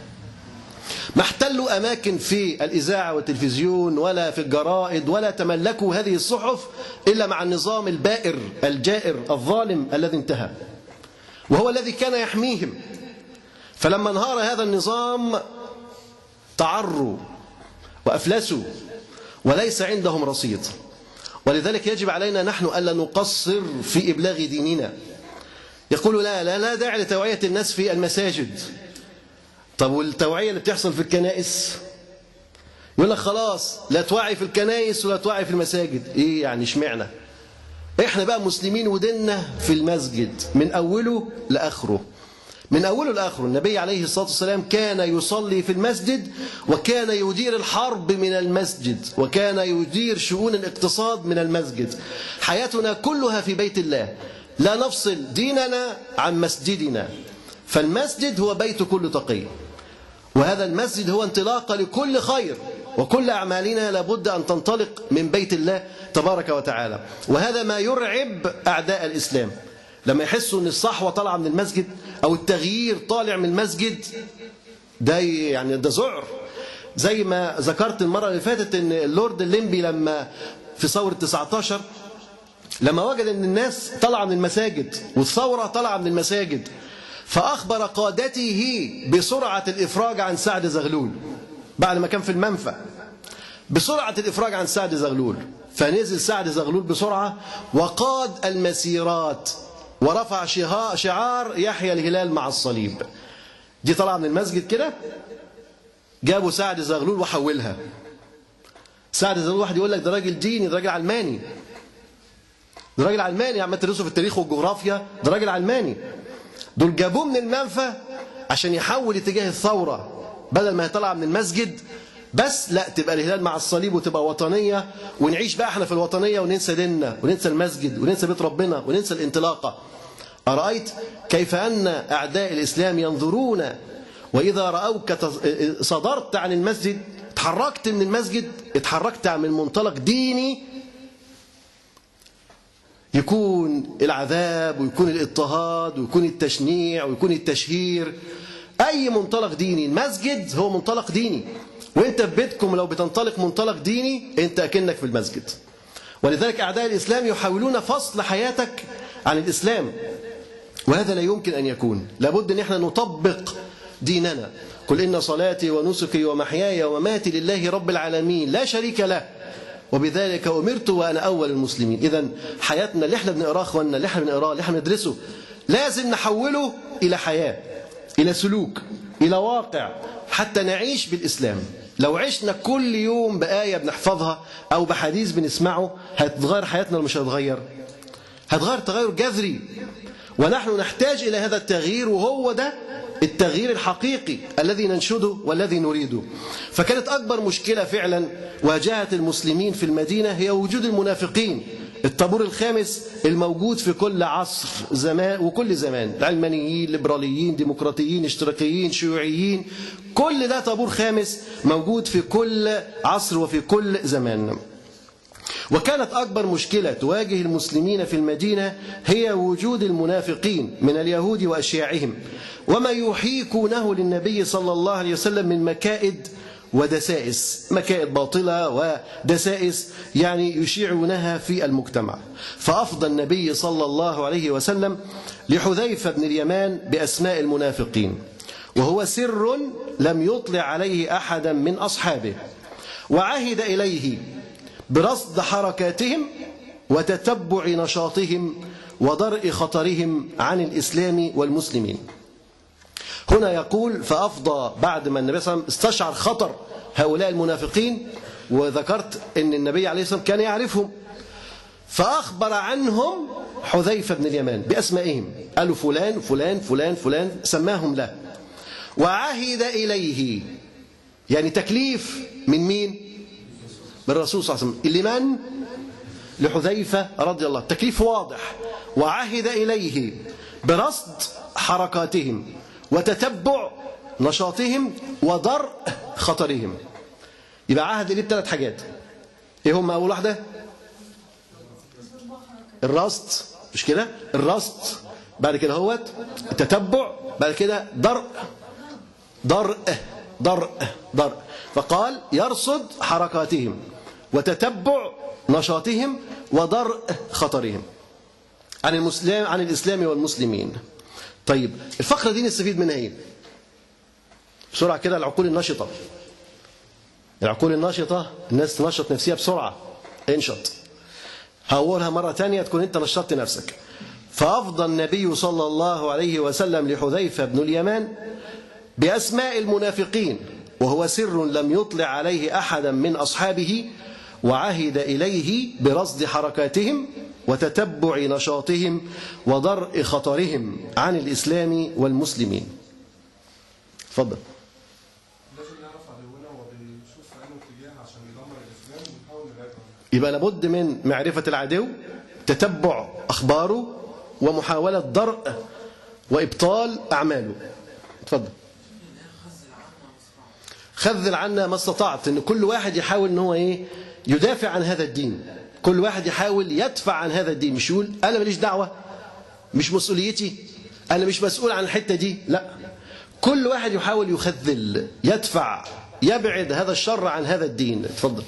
ما احتلوا أماكن في الإذاعة والتلفزيون ولا في الجرائد ولا تملكوا هذه الصحف إلا مع النظام البائر الجائر الظالم الذي انتهى، وهو الذي كان يحميهم. فلما انهار هذا النظام تعروا وأفلسوا وليس عندهم رصيد. ولذلك يجب علينا نحن ألا نقصر في إبلاغ ديننا. يقول لا لا لا داعي لتوعية الناس في المساجد. طب والتوعية اللي بتحصل في الكنائس؟ يقول لك خلاص لا توعي في الكنائس ولا توعي في المساجد. ايه يعني اشمعنى؟ احنا بقى مسلمين وديننا في المسجد من أوله لآخره. من أوله لآخره. النبي عليه الصلاة والسلام كان يصلي في المسجد، وكان يدير الحرب من المسجد، وكان يدير شؤون الاقتصاد من المسجد. حياتنا كلها في بيت الله، لا نفصل ديننا عن مسجدنا. فالمسجد هو بيت كل تقي، وهذا المسجد هو انطلاقة لكل خير، وكل أعمالنا لابد أن تنطلق من بيت الله تبارك وتعالى. وهذا ما يرعب أعداء الإسلام لما يحسوا أن الصحوة طالعة من المسجد أو التغيير طالع من المسجد. ده يعني ده ذعر. زي ما ذكرت المرة اللي فاتت أن اللورد الليمبي لما في ثورة تسعة عشر لما وجد أن الناس طالعة من المساجد والثورة طالعة من المساجد، فأخبر قادته بسرعة الإفراج عن سعد زغلول بعد ما كان في المنفى، بسرعة الإفراج عن سعد زغلول. فنزل سعد زغلول بسرعة وقاد المسيرات ورفع شعار يحيى الهلال مع الصليب. دي طلع من المسجد كده، جابوا سعد زغلول وحولها. سعد زغلول واحد يقول لك ده راجل ديني، ده راجل علماني، ده راجل علماني عم تدرسوا في التاريخ والجغرافيا، ده راجل علماني. دول جابوه من المنفى عشان يحول اتجاه الثورة، بدل ما يطلع من المسجد بس لا تبقى الهلال مع الصليب وتبقى وطنية، ونعيش بقى احنا في الوطنية وننسى ديننا وننسى المسجد وننسى بيت ربنا وننسى الانطلاقة. أرأيت كيف أن أعداء الإسلام ينظرون، وإذا رأوك صدرت عن المسجد، اتحركت من المسجد، اتحركت من منطلق ديني، يكون العذاب ويكون الاضطهاد ويكون التشنيع ويكون التشهير. أي منطلق ديني، المسجد هو منطلق ديني، وانت في بيتكم لو بتنطلق منطلق ديني انت أكنك في المسجد. ولذلك أعداء الإسلام يحاولون فصل حياتك عن الإسلام، وهذا لا يمكن أن يكون. لابد أن احنا نطبق ديننا. قل إن صلاتي ونسكي ومحياي ومماتي لله رب العالمين لا شريك له وبذلك أمرت وأنا أول المسلمين. إذا حياتنا اللي احنا بنقراه اخواننا، اللي احنا بنقراه، اللي احنا بندرسه، لازم نحوله إلى حياة، إلى سلوك، إلى واقع، حتى نعيش بالإسلام. لو عشنا كل يوم بآية بنحفظها أو بحديث بنسمعه هتتغير حياتنا ولا مش هتتغير؟ هتغير تغير جذري، ونحن نحتاج إلى هذا التغيير، وهو ده التغيير الحقيقي الذي ننشده والذي نريده. فكانت أكبر مشكلة فعلا واجهت المسلمين في المدينة هي وجود المنافقين، الطابور الخامس الموجود في كل عصر زمان وكل زمان، علمانيين، ليبراليين، ديمقراطيين، اشتراكيين، شيوعيين، كل ده طابور خامس موجود في كل عصر وفي كل زمان. وكانت أكبر مشكلة تواجه المسلمين في المدينة هي وجود المنافقين من اليهود وأشياعهم، وما يحيكونه للنبي صلى الله عليه وسلم من مكائد ودسائس، مكائد باطلة ودسائس يعني يشيعونها في المجتمع. فأفضى النبي صلى الله عليه وسلم لحذيفة بن اليمان بأسماء المنافقين، وهو سر لم يطلع عليه أحدا من أصحابه، وعهد إليه برصد حركاتهم وتتبع نشاطهم ودرء خطرهم عن الإسلام والمسلمين. هنا يقول فأفضى بعد ما النبي صلى الله عليه وسلم استشعر خطر هؤلاء المنافقين، وذكرت أن النبي عليه الصلاة والسلام كان يعرفهم، فأخبر عنهم حذيفة بن اليمان بأسمائهم، قالوا فلان فلان فلان فلان، سماهم له. وعهد إليه، يعني تكليف من مين؟ من الرسول صلى الله عليه وسلم. اللي من؟ لحذيفة رضي الله، تكليف واضح. وعهد إليه برصد حركاتهم وتتبع نشاطهم ودرء خطرهم. يبقى عهد إليه بثلاث حاجات. إيه هم؟ أول واحدة الرصد، مش كده؟ الرصد، بعد كده هوت التتبع، بعد كده درء درء درء درء. فقال يرصد حركاتهم وتتبع نشاطهم ودرء خطرهم عن المسلم عن الإسلام والمسلمين. طيب الفقرة دي نستفيد منها ايه؟ بسرعة كده. العقول النشطة، العقول النشطة، الناس تنشط نفسها بسرعة. انشط. هقولها مرة تانية تكون انت نشطت نفسك. فأفضى النبي صلى الله عليه وسلم لحذيفة بن اليمان بأسماء المنافقين، وهو سر لم يطلع عليه أحدا من أصحابه، وعهد إليه برصد حركاتهم وتتبع نشاطهم ودرء خطرهم عن الإسلام والمسلمين. تفضل. لازم نعرف عدونا وبنشوف في أنه اتجاه عشان ندمر الإسلام ونحاول نراجعه. يبقى لابد من معرفة العدو، تتبع أخباره، ومحاولة درء وإبطال أعماله. تفضل. خذل عنا ما استطعت. ان كل واحد يحاول ان هو ايه يدافع عن هذا الدين، كل واحد يحاول يدفع عن هذا الدين، مش يقول انا ماليش دعوه، مش مسؤوليتي، انا مش مسؤول عن الحته دي، لا، كل واحد يحاول يخذل، يدفع، يبعد هذا الشر عن هذا الدين. اتفضل.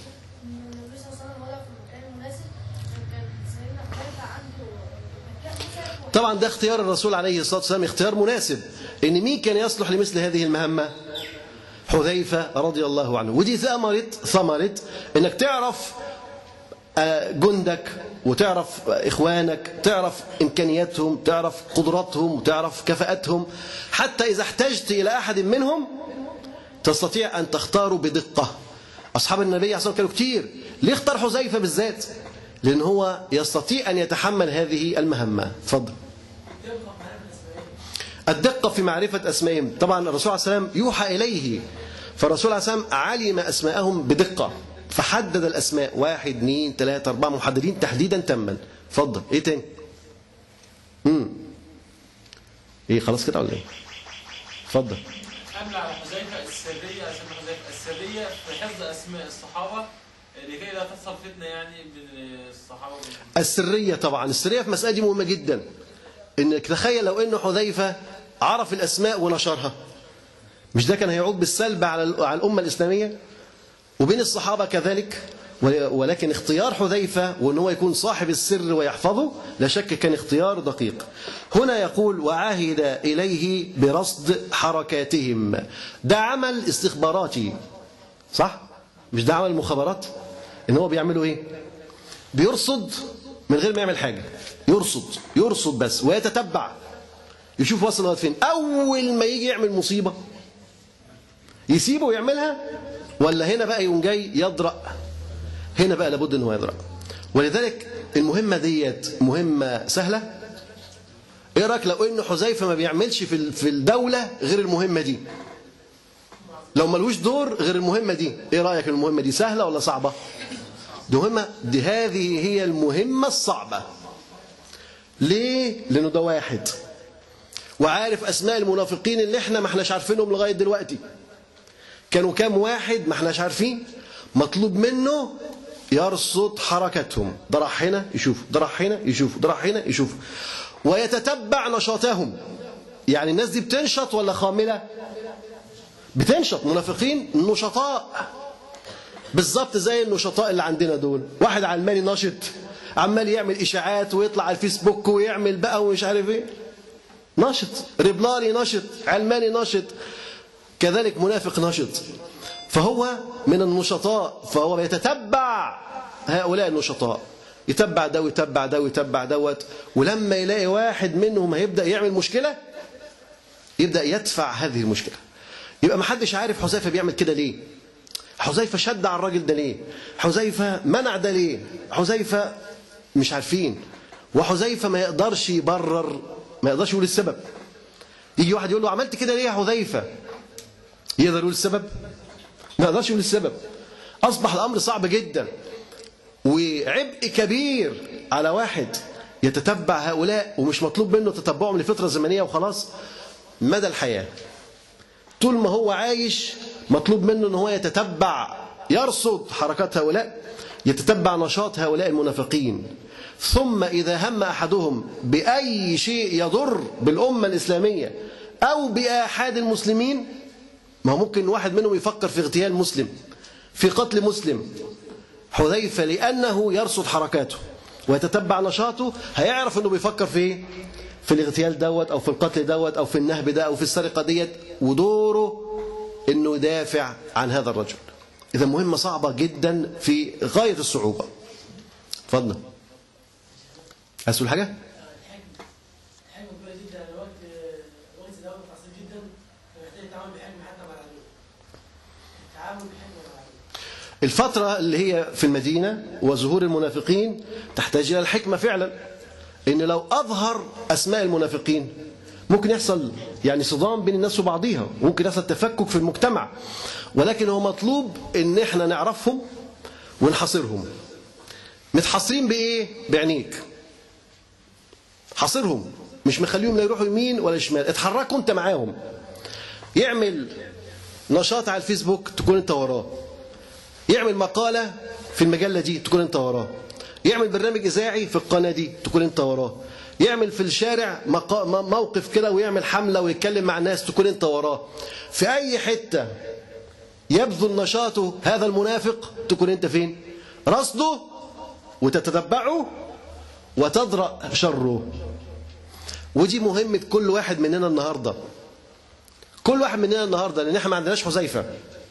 طبعا ده اختيار الرسول عليه الصلاه والسلام، اختيار مناسب. ان مين كان يصلح لمثل هذه المهمه؟ حذيفة رضي الله عنه. ودي ثمرة ثمرة انك تعرف جندك، وتعرف اخوانك، تعرف امكانياتهم، تعرف قدراتهم، وتعرف كفاءتهم، حتى اذا احتجت الى احد منهم تستطيع ان تختاره بدقة. اصحاب النبي عليه الصلاة والسلام كانوا كتير. ليه اختار حذيفة بالذات؟ لان هو يستطيع ان يتحمل هذه المهمة. اتفضل. الدقة في معرفة أسمائهم. طبعا الرسول عليه السلام يوحى إليه، فالرسول عليه السلام علم أسماءهم بدقة، فحدد الأسماء، واحد اثنين ثلاثة أربعة، محددين تحديدا تاما. اتفضل. إيه تاني؟ امم إيه خلاص كده ولا إيه؟ اتفضل. حمل على حذيفة السرية، أسماء حذيفة السرية في حفظ أسماء الصحابة لكي لا تحصل فتنة يعني بين الصحابة. السرية طبعا، السرية في المسألة دي مهمة جدا. انك تخيل لو ان حذيفة عرف الاسماء ونشرها، مش ده كان هيعود بالسلب على على الأمة الإسلامية وبين الصحابة كذلك؟ ولكن اختيار حذيفة وأن هو يكون صاحب السر ويحفظه لا شك كان اختيار دقيق. هنا يقول وعاهد إليه برصد حركاتهم. ده عمل استخباراتي صح؟ مش ده عمل مخابرات؟ إن هو بيعملوا إيه؟ بيرصد من غير ما يعمل حاجة، يرصد يرصد بس ويتتبع يشوف وصل لغاية فين. أول ما يجي يعمل مصيبة يسيبه ويعملها، ولا هنا بقى يقوم جاي يضرأ؟ هنا بقى لابد أنه يضرأ. ولذلك المهمة ديت مهمة سهلة. إيه رأيك لو إن حذيفة ما بيعملش في في الدولة غير المهمة دي؟ لو ملوش دور غير المهمة دي، إيه رأيك المهمة دي سهلة ولا صعبة؟ دي مهمة، دي هذه هي المهمة الصعبة. ليه؟ لأنه ده واحد وعارف أسماء المنافقين اللي احنا ما احناش عارفينهم لغاية دلوقتي. كانوا كام واحد ما احناش عارفين. مطلوب منه يرصد حركتهم، ده راح هنا يشوف، ده راح هنا يشوف، ده راح هنا يشوف، ويتتبع نشاطهم. يعني الناس دي بتنشط ولا خاملة؟ بتنشط. منافقين نشطاء بالظبط زي النشطاء اللي عندنا دول. واحد علماني نشط عمال يعمل إشاعات ويطلع على الفيسبوك ويعمل بقى ومش عارف ايه، نشط. ربلاني نشط، علماني نشط، كذلك منافق نشط. فهو من النشطاء، فهو يتتبع هؤلاء النشطاء، يتبع ده ويتبع ده ويتبع دوت. ولما يلاقي واحد منهم هيبدأ يعمل مشكلة يبدأ يدفع هذه المشكلة. يبقى ما حدش عارف حذيفة بيعمل كده ليه، حذيفة شد على الراجل ده ليه، حذيفة منع ده ليه، حذيفة مش عارفين. وحذيفة ما يقدرش يبرر، ما يقدرش يقول السبب. يجي واحد يقول له عملت كده ليه يا حذيفة، يقدر يقول السبب؟ ما يقدرش يقول السبب. أصبح الأمر صعب جدا وعبء كبير على واحد يتتبع هؤلاء، ومش مطلوب منه تتبعهم لفترة زمنية وخلاص، مدى الحياة. طول ما هو عايش مطلوب منه أنه هو يتتبع، يرصد حركات هؤلاء، يتتبع نشاط هؤلاء المنافقين. ثم إذا هم أحدهم بأي شيء يضر بالأمة الإسلامية أو بآحاد المسلمين، ما هو ممكن واحد منهم يفكر في اغتيال مسلم، في قتل مسلم. حذيفة لأنه يرصد حركاته ويتتبع نشاطه هيعرف أنه بيفكر في ايه؟ في الاغتيال دوت أو في القتل دوت أو في النهب ده أو في السرقة ديت، ودوره أنه يدافع عن هذا الرجل. إذا مهمة صعبة جدا في غاية الصعوبة. اتفضل. أسأل حاجة؟ الفترة اللي هي في المدينة وظهور المنافقين تحتاج إلى الحكمة فعلا. إن لو أظهر أسماء المنافقين ممكن يحصل يعني صدام بين الناس وبعضيها، ممكن يحصل تفكك في المجتمع. ولكن هو مطلوب إن احنا نعرفهم ونحاصرهم. متحاصرين بإيه؟ بعينيك. حاصرهم، مش مخليهم لا يروحوا يمين ولا شمال، اتحركوا انت معاهم. يعمل نشاط على الفيسبوك تكون انت وراه، يعمل مقالة في المجلة دي تكون انت وراه، يعمل برنامج إذاعي في القناة دي تكون انت وراه، يعمل في الشارع موقف كده ويعمل حملة ويتكلم مع الناس تكون انت وراه. في أي حتة يبذل نشاطه هذا المنافق تكون انت فين؟ رصده وتتتبعه وتدرأ شره. ودي مهمة كل واحد مننا النهاردة، كل واحد مننا النهاردة، لأن احنا ما عندناش حذيفة.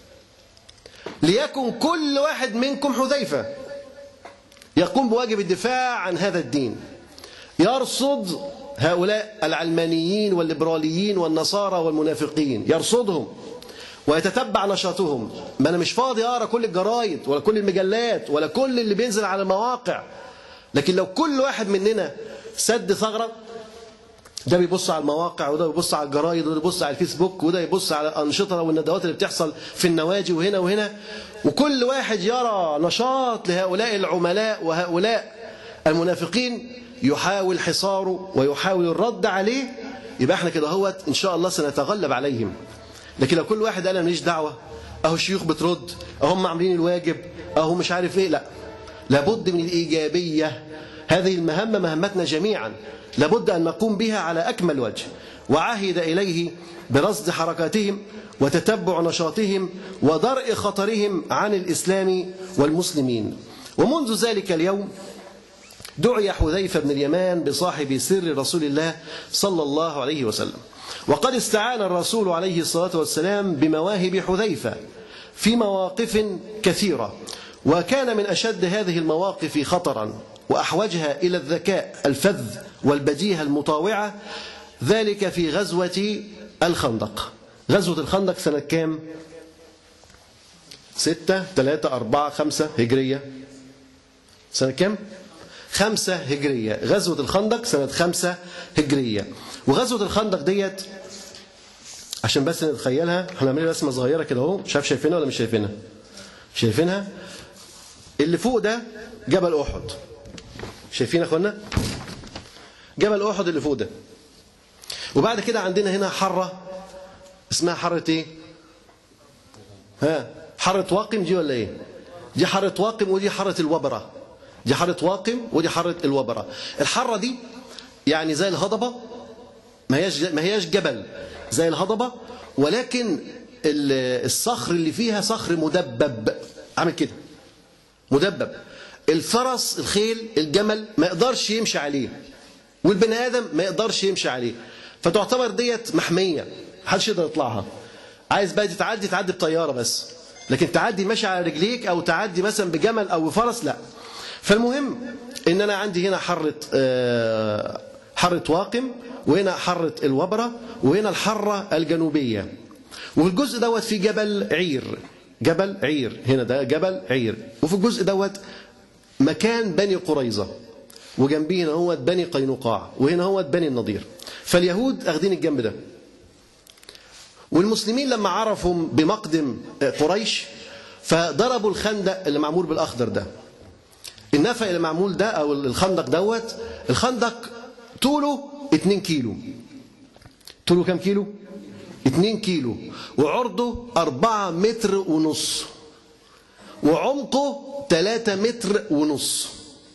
ليكن كل واحد منكم حذيفة يقوم بواجب الدفاع عن هذا الدين، يرصد هؤلاء العلمانيين والليبراليين والنصارى والمنافقين، يرصدهم ويتتبع نشاطهم. ما أنا مش فاضي أقرأ كل الجرايد ولا كل المجلات ولا كل اللي بينزل على المواقع. لكن لو كل واحد مننا سد ثغرة، ده بيبص على المواقع وده بيبص على الجرايد وده بيبص على الفيسبوك وده يبص على الأنشطة والندوات اللي بتحصل في النواجي وهنا وهنا، وكل واحد يرى نشاط لهؤلاء العملاء وهؤلاء المنافقين يحاول حصاره ويحاول الرد عليه، يبقى احنا كده هوت إن شاء الله سنتغلب عليهم. لكن لو كل واحد قال أنا ماليش دعوة، أهو الشيوخ بترد، أهو هم عاملين الواجب، أهو مش عارف إيه، لا، لابد من الإيجابية. هذه المهمة مهمتنا جميعا، لابد أن نقوم بها على أكمل وجه. وعهد إليه برصد حركاتهم وتتبع نشاطهم ودرء خطرهم عن الإسلام والمسلمين. ومنذ ذلك اليوم دعي حذيفة بن اليمان بصاحب سر رسول الله صلى الله عليه وسلم. وقد استعان الرسول عليه الصلاة والسلام بمواهب حذيفة في مواقف كثيرة، وكان من أشد هذه المواقف خطرا وأحوجها إلى الذكاء الفذ والبديهة المطاوعة ذلك في غزوة الخندق. غزوة الخندق سنة كام؟ ستة ثلاثة أربعة خمسة هجرية. سنة كام؟ خمسة هجرية. غزوة الخندق سنة خمسة هجرية. وغزوة الخندق ديت عشان بس نتخيلها، احنا عاملين رسمة صغيرة كده اهو، مش عارف شايفينها ولا مش شايفينها؟ شايفينها؟ اللي فوق ده جبل أحد. شايفين يا اخوانا؟ جبل أحد اللي فوق ده. وبعد كده عندنا هنا حرة اسمها حرة ايه؟ ها؟ حرة واقم دي ولا ايه؟ دي حرة واقم ودي حرة الوبرة. دي حرة واقم ودي حرة الوبرة. الحرة دي يعني زي الهضبة، ما هياش ما هياش جبل زي الهضبة، ولكن الصخر اللي فيها صخر مدبب، عامل كده مدبب. الفرس الخيل الجمل ما يقدرش يمشي عليه، والبني آدم ما يقدرش يمشي عليه، فتعتبر ديت محمية محدش يقدر يطلعها. عايز بقى تعدي تعدي بطيارة بس، لكن تعدي ماشي على رجليك أو تعدي مثلا بجمل أو بفرس لا. فالمهم إن أنا عندي هنا حرة حرة واقم، وهنا حرة الوبرة، وهنا الحرة الجنوبية. والجزء دوت في جبل عير. جبل عير هنا ده جبل عير. وفي الجزء دوت مكان بني قريظة، وجنبيه هنا هو بني قينقاع، وهنا هو بني النضير. فاليهود أخذين الجنب ده. والمسلمين لما عرفوا بمقدم قريش فضربوا الخندق اللي معمول بالأخضر ده. النفق اللي معمول ده أو الخندق دوت، الخندق طوله اتنين كيلو. طوله كام كيلو؟ اتنين كيلو. وعرضه أربعة متر ونص. وعمقه تلاتة متر ونص.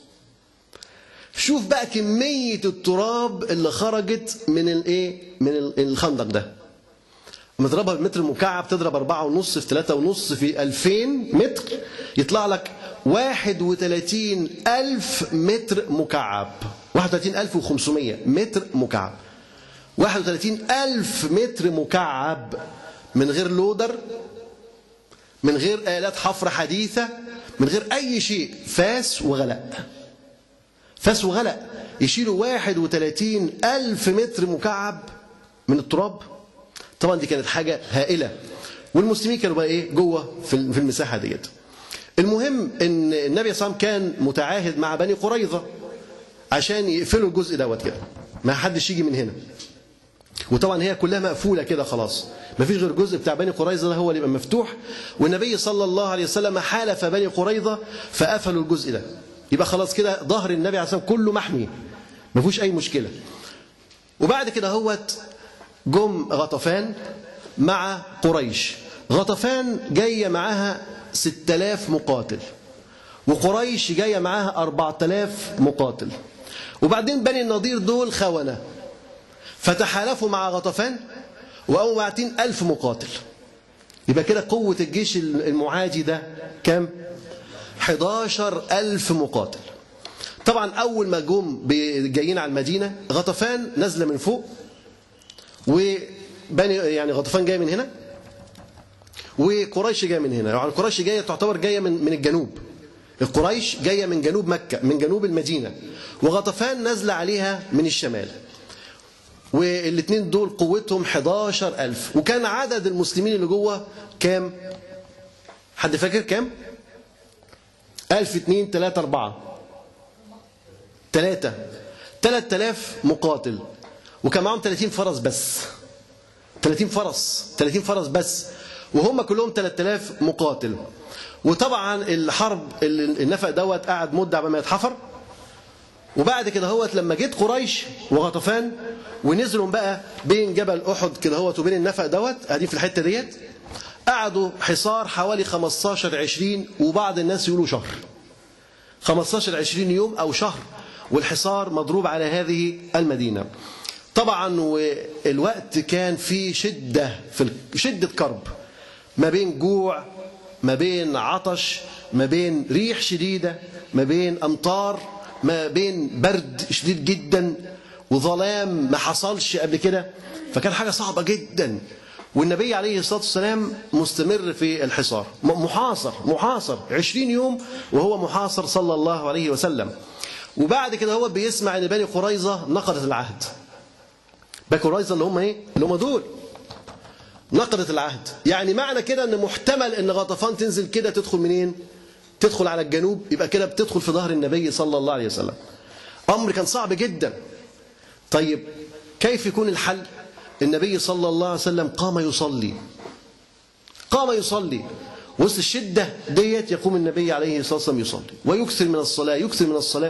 شوف بقى كمية التراب اللي خرجت من الايه؟ من الخندق ده. لما تضربها بالمتر المكعب تضرب أربعة ونص في تلاتة ونص في ألفين متر، يطلع لك واحد وتلاتين ألف متر مكعب. واحد وتلاتين ألف وخمسمية متر مكعب. واحد وتلاتين ألف متر مكعب من غير لودر، من غير آلات حفر حديثة، من غير أي شيء. فاس وغلق. فاس وغلق يشيلوا واحد وتلاتين ألف متر مكعب من التراب. طبعا دي كانت حاجة هائلة، والمسلمين كانوا بقى ايه جوه في المساحة ديت. المهم ان النبي صلى الله عليه وسلم كان متعاهد مع بني قريظة عشان يقفلوا الجزء دوت كده، ما حدش يجي من هنا. وطبعا هي كلها مقفولة كده خلاص، ما فيش غير الجزء بتاع بني قريظة ده هو اللي يبقى مفتوح. والنبي صلى الله عليه وسلم حالف بني قريظة فقفلوا الجزء ده. يبقى خلاص كده ظهر النبي عليه الصلاة والسلام كله محمي، ما فيهوش أي مشكلة. وبعد كده هوت جم غطفان مع قريش. غطفان جاية معاها ستة آلاف مقاتل، وقريش جاية معاها أربعة آلاف مقاتل. وبعدين بني النضير دول خونة، فتحالفوا مع غطفان وقاموا باعتين ألف مقاتل. يبقى كده قوة الجيش المعادي ده كام؟ حداشر ألف مقاتل. طبعا أول ما جم جايين على المدينة، غطفان نزل من فوق، وبني يعني غطفان جاي من هنا، وقريش جايه من هنا. يعني قريش جايه تعتبر جايه من من الجنوب. القريش جايه من جنوب مكة، من جنوب المدينة، وغطفان نازله عليها من الشمال. والاثنين دول قوتهم حداشر ألف. وكان عدد المسلمين اللي جوه كام؟ حد فاكر كام؟ ألف اتنين تلاتة أربعة تلاتة تلات آلاف مقاتل. وكان معاهم تلاتين فرس بس. تلاتين فرس تلاتين فرس بس، وهم كلهم تلات آلاف مقاتل. وطبعا الحرب النفق دوت قعد مدة قبل ما يتحفر. وبعد كده هوت لما جيت قريش وغطفان ونزلوا بقى بين جبل أحد كده هوت وبين النفق دوت، قاعدين في الحتة ديت، قعدوا حصار حوالي خمستاشر عشرين، وبعض الناس يقولوا شهر. خمستاشر عشرين يوم أو شهر، والحصار مضروب على هذه المدينة. طبعا والوقت كان فيه شدة في شدة كرب، ما بين جوع، ما بين عطش، ما بين ريح شديدة، ما بين أمطار، ما بين برد شديد جدا وظلام ما حصلش قبل كده. فكان حاجة صعبة جدا، والنبي عليه الصلاة والسلام مستمر في الحصار، محاصر محاصر عشرين يوم وهو محاصر صلى الله عليه وسلم. وبعد كده هو بيسمع ان بني قريظة نقضت العهد. بني قريظة اللي هم ايه؟ اللي هم دول نقضت العهد. يعني معنى كده ان محتمل ان غطفان تنزل كده تدخل منين؟ تدخل على الجنوب، يبقى كده بتدخل في ظهر النبي صلى الله عليه وسلم. امر كان صعب جدا. طيب كيف يكون الحل؟ النبي صلى الله عليه وسلم قام يصلي، قام يصلي وسط الشدة ديت، يقوم النبي عليه الصلاة والسلام يصلي ويكثر من الصلاة، يكثر من الصلاة،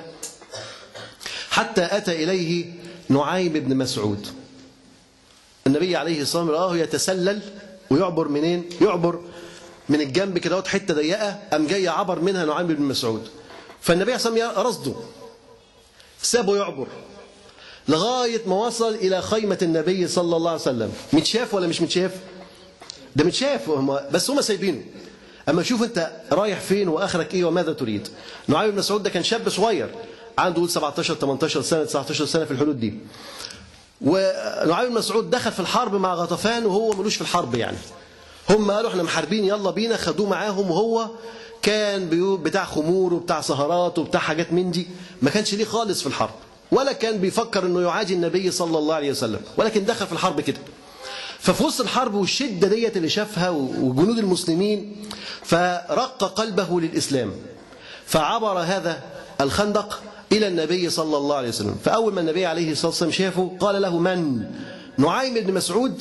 حتى أتى إليه نعيم بن مسعود. النبي عليه الصلاة والسلام رآه يتسلل ويعبر منين؟ يعبر من الجنب كده حتة ضيقة، قام جاي عبر منها نعيم بن مسعود. فالنبي عليه الصلاة والسلام رصده، سابه يعبر لغاية ما وصل إلى خيمة النبي صلى الله عليه وسلم. متشاف ولا مش متشاف؟ ده متشاف، بس هم سايبينه. أما شوف أنت رايح فين وآخرك إيه وماذا تريد. نعيم بن مسعود ده كان شاب صغير، عنده سبعتاشر ثمانية عشر سنة تسعتاشر سنة في الحدود دي. ونعيم بن مسعود دخل في الحرب مع غطفان وهو ملوش في الحرب. يعني هم قالوا احنا محاربين يلا بينا، خدوه معاهم، وهو كان بتاع خمور وبتاع سهرات وبتاع حاجات من دي، ما كانش ليه خالص في الحرب، ولا كان بيفكر انه يعادي النبي صلى الله عليه وسلم، ولكن دخل في الحرب كده. ففي وسط الحرب والشدة ديت اللي شافها وجنود المسلمين، فرق قلبه للإسلام، فعبر هذا الخندق إلى النبي صلى الله عليه وسلم. فأول ما النبي عليه الصلاة والسلام شافه قال له: من؟ نعيم بن مسعود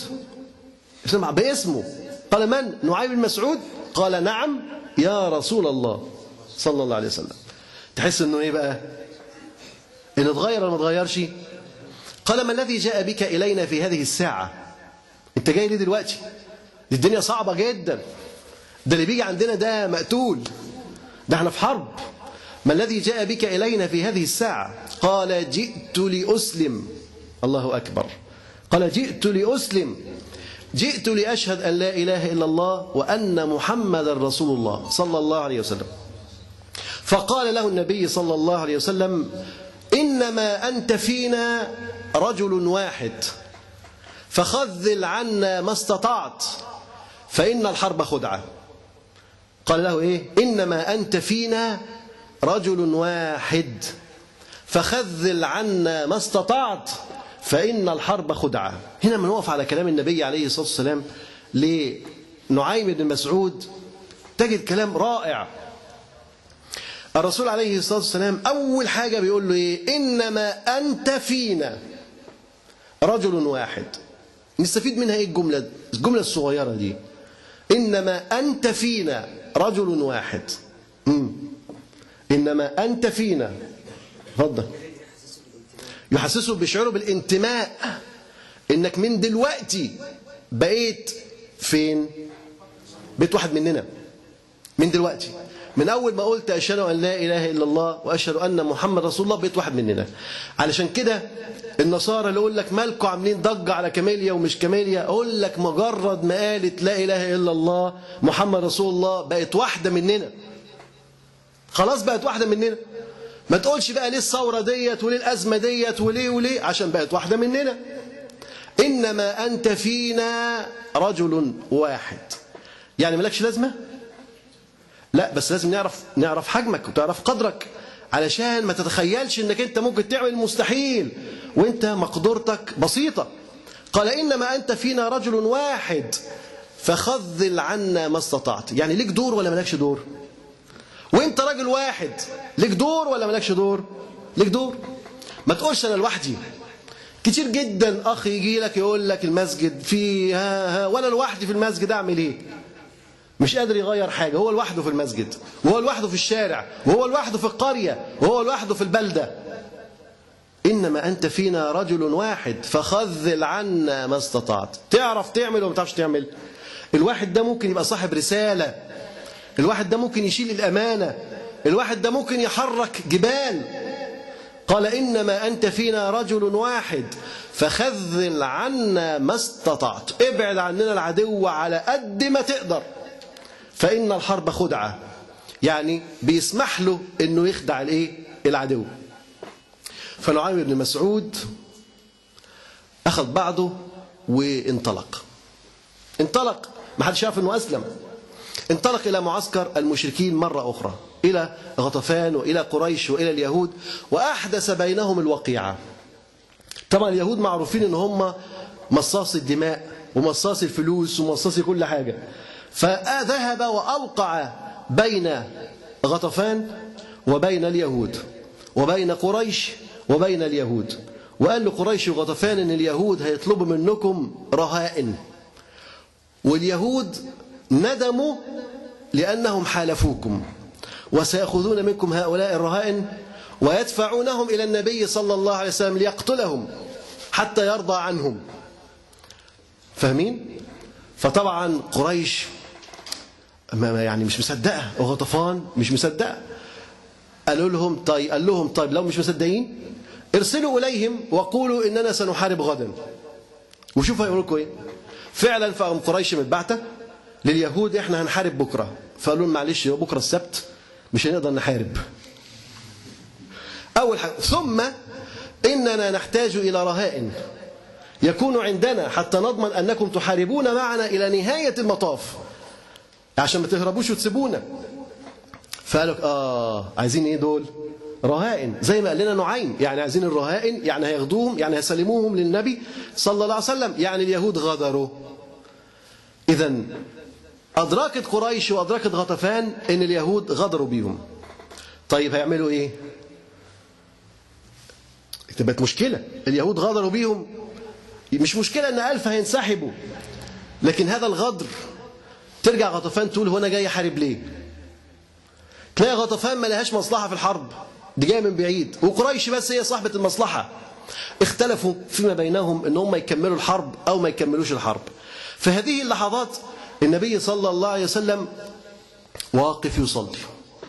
باسمه. قال: من؟ نعيم بن مسعود؟ قال: نعم يا رسول الله صلى الله عليه وسلم. تحس انه ايه بقى؟ ان اتغير ولا ما اتغيرش؟ قال: ما الذي جاء بك الينا في هذه الساعه؟ انت جاي ليه دلوقتي؟ دي الدنيا صعبه جدا، ده اللي بيجي عندنا ده مقتول، ده احنا في حرب. ما الذي جاء بك الينا في هذه الساعه؟ قال: جئت لاسلم. الله اكبر. قال: جئت لاسلم، جئت لاشهد ان لا اله الا الله وان محمدا رسول الله صلى الله عليه وسلم. فقال له النبي صلى الله عليه وسلم: إنما أنت فينا رجل واحد، فخذل عنا ما استطعت فإن الحرب خدعة. قال له إيه؟ إنما أنت فينا رجل واحد، فخذل عنا ما استطعت فإن الحرب خدعة. هنا بنقف على كلام النبي عليه الصلاة والسلام لنعيم بن مسعود، تجد كلام رائع. الرسول عليه الصلاة والسلام أول حاجة بيقول له إيه؟ إنما أنت فينا رجل واحد. نستفيد منها إيه الجملة الجملة الصغيرة دي؟ إنما أنت فينا رجل واحد. مم. إنما أنت فينا. اتفضل. يحسسه بيشعره بالانتماء، إنك من دلوقتي بقيت فين؟ بقيت واحد مننا من دلوقتي. من أول ما قلت أشهد أن لا إله إلا الله وأشهد أن محمد رسول الله بقيت واحد مننا. علشان كده النصارى اللي يقول لك مالكوا عاملين ضجة على كاميليا ومش كاميليا، أقول لك مجرد ما قالت لا إله إلا الله محمد رسول الله بقت واحدة مننا. خلاص بقت واحدة مننا. ما تقولش بقى ليه الثورة ديت وليه الأزمة ديت وليه وليه، عشان بقت واحدة مننا. إنما أنت فينا رجل واحد. يعني مالكش لازمة؟ لا، بس لازم نعرف نعرف حجمك وتعرف قدرك، علشان ما تتخيلش انك انت ممكن تعمل المستحيل وانت مقدرتك بسيطة. قال: إنما أنت فينا رجل واحد فخذل عنا ما استطعت. يعني ليك دور ولا مالكش دور؟ وانت راجل واحد ليك دور ولا مالكش دور؟ ليك دور. ما تقولش أنا لوحدي. كتير جدا أخ يجي لك يقول لك المسجد فيه ها ها وأنا لوحدي في المسجد، أعمل إيه؟ مش قادر يغير حاجة، هو لوحده في المسجد، وهو لوحده في الشارع، وهو لوحده في القرية، وهو لوحده في البلدة. إنما أنت فينا رجل واحد فخذل عنا ما استطعت. تعرف تعمل وما تعرفش تعمل. الواحد ده ممكن يبقى صاحب رسالة، الواحد ده ممكن يشيل الأمانة، الواحد ده ممكن يحرك جبال، قال إنما أنت فينا رجل واحد فخذل عنا ما استطعت، ابعد عننا العدو على قد ما تقدر، فإن الحرب خدعة. يعني بيسمح له إنه يخدع الإيه؟ العدو. فنعيم بن مسعود أخذ بعضه وانطلق. انطلق، ما حدش عارف إنه أسلم. انطلق إلى معسكر المشركين مرة أخرى، إلى غطفان وإلى قريش وإلى اليهود، وأحدث بينهم الوقيعة. طبعا اليهود معروفين إن هم مصاصي الدماء ومصاصي الفلوس ومصاصي كل حاجة. فذهب وأوقع بين غطفان وبين اليهود وبين قريش وبين اليهود، وقال لقريش وغطفان إن اليهود هيطلبوا منكم رهائن، واليهود ندموا لأنهم حالفوكم، وسيأخذون منكم هؤلاء الرهائن ويدفعونهم إلى النبي صلى الله عليه وسلم ليقتلهم حتى يرضى عنهم. فاهمين؟ فطبعا قريش يعني مش مصدقة، وغطفان مش مصدقة. قالوا لهم طيب قال لهم طيب لو مش مصدقين ارسلوا إليهم وقولوا إننا سنحارب غدا، وشوفوا هيقولوا لكم إيه. فعلا فقام قريش متبعتة لليهود إحنا هنحارب بكرة، فقالوا لهم معلش بكرة السبت مش هنقدر نحارب. أول حاجة، ثم إننا نحتاج إلى رهائن يكون عندنا حتى نضمن أنكم تحاربون معنا إلى نهاية المطاف عشان ما تهربوش وتسيبونا. فقالوا آه عايزين إيه دول؟ رهائن، زي ما قال لنا نعيم، يعني عايزين الرهائن، يعني هياخدوهم، يعني هيسلموهم للنبي صلى الله عليه وسلم، يعني اليهود غدروا. إذن أدركت قريش وأدركت غطفان إن اليهود غدروا بيهم. طيب هيعملوا إيه؟ تبقى مشكلة، اليهود غدروا بيهم، مش مشكلة إن ألف هينسحبوا، لكن هذا الغدر ترجع غطفان تقول هو أنا جاي أحارب ليه؟ تلاقي غطفان ما لهاش مصلحة في الحرب، دي جاية من بعيد، وقريش بس هي صاحبة المصلحة. اختلفوا فيما بينهم إن هم يكملوا الحرب أو ما يكملوش الحرب. في هذه اللحظات النبي صلى الله عليه وسلم واقف يصلي،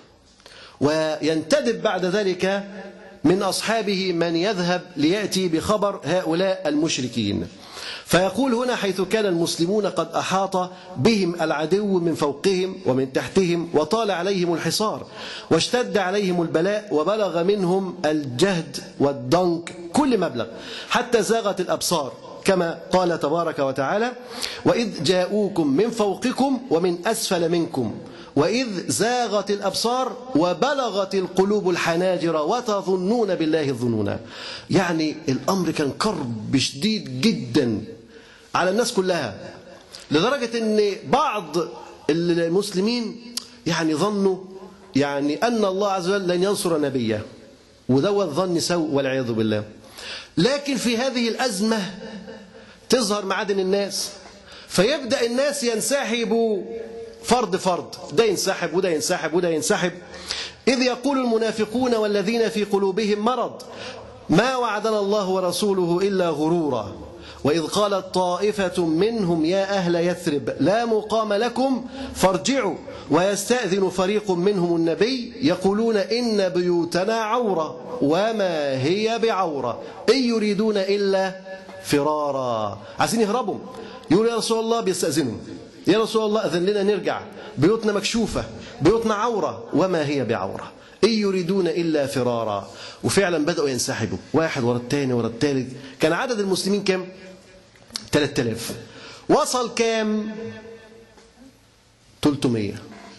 وينتدب بعد ذلك من أصحابه من يذهب ليأتي بخبر هؤلاء المشركين. فيقول هنا حيث كان المسلمون قد أحاط بهم العدو من فوقهم ومن تحتهم وطال عليهم الحصار واشتد عليهم البلاء وبلغ منهم الجهد والضنك كل مبلغ حتى زاغت الأبصار، كما قال تبارك وتعالى: وإذ جاءوكم من فوقكم ومن أسفل منكم وإذ زاغت الأبصار وبلغت القلوب الحناجر وتظنون بالله الظنونا. يعني الأمر كان كرب شديد جدا على الناس كلها، لدرجة أن بعض المسلمين يعني ظنوا يعني أن الله عز وجل لن ينصر نبيه، ودوت ظن سوء والعياذ بالله. لكن في هذه الأزمة تظهر معادن الناس، فيبدأ الناس ينسحبوا فرد فرد، ده ينسحب وده ينسحب وده ينسحب. إذ يقول المنافقون والذين في قلوبهم مرض ما وعدنا الله ورسوله إلا غرورا، وإذ قالت طائفة منهم يا أهل يثرب لا مقام لكم فارجعوا ويستأذن فريق منهم النبي يقولون إن بيوتنا عورة وما هي بعورة إن يريدون إلا فرارا. عايزين يهربوا، يقولوا يا رسول الله، بيستأذنوا يا رسول الله أذن لنا نرجع، بيوتنا مكشوفة، بيوتنا عورة وما هي بعورة إن يريدون إلا فرارا. وفعلا بدأوا ينسحبوا واحد ورا الثاني ورا الثالث. كان عدد المسلمين كم؟ ثلاثة آلاف. وصل كام؟ ثلاثمائة.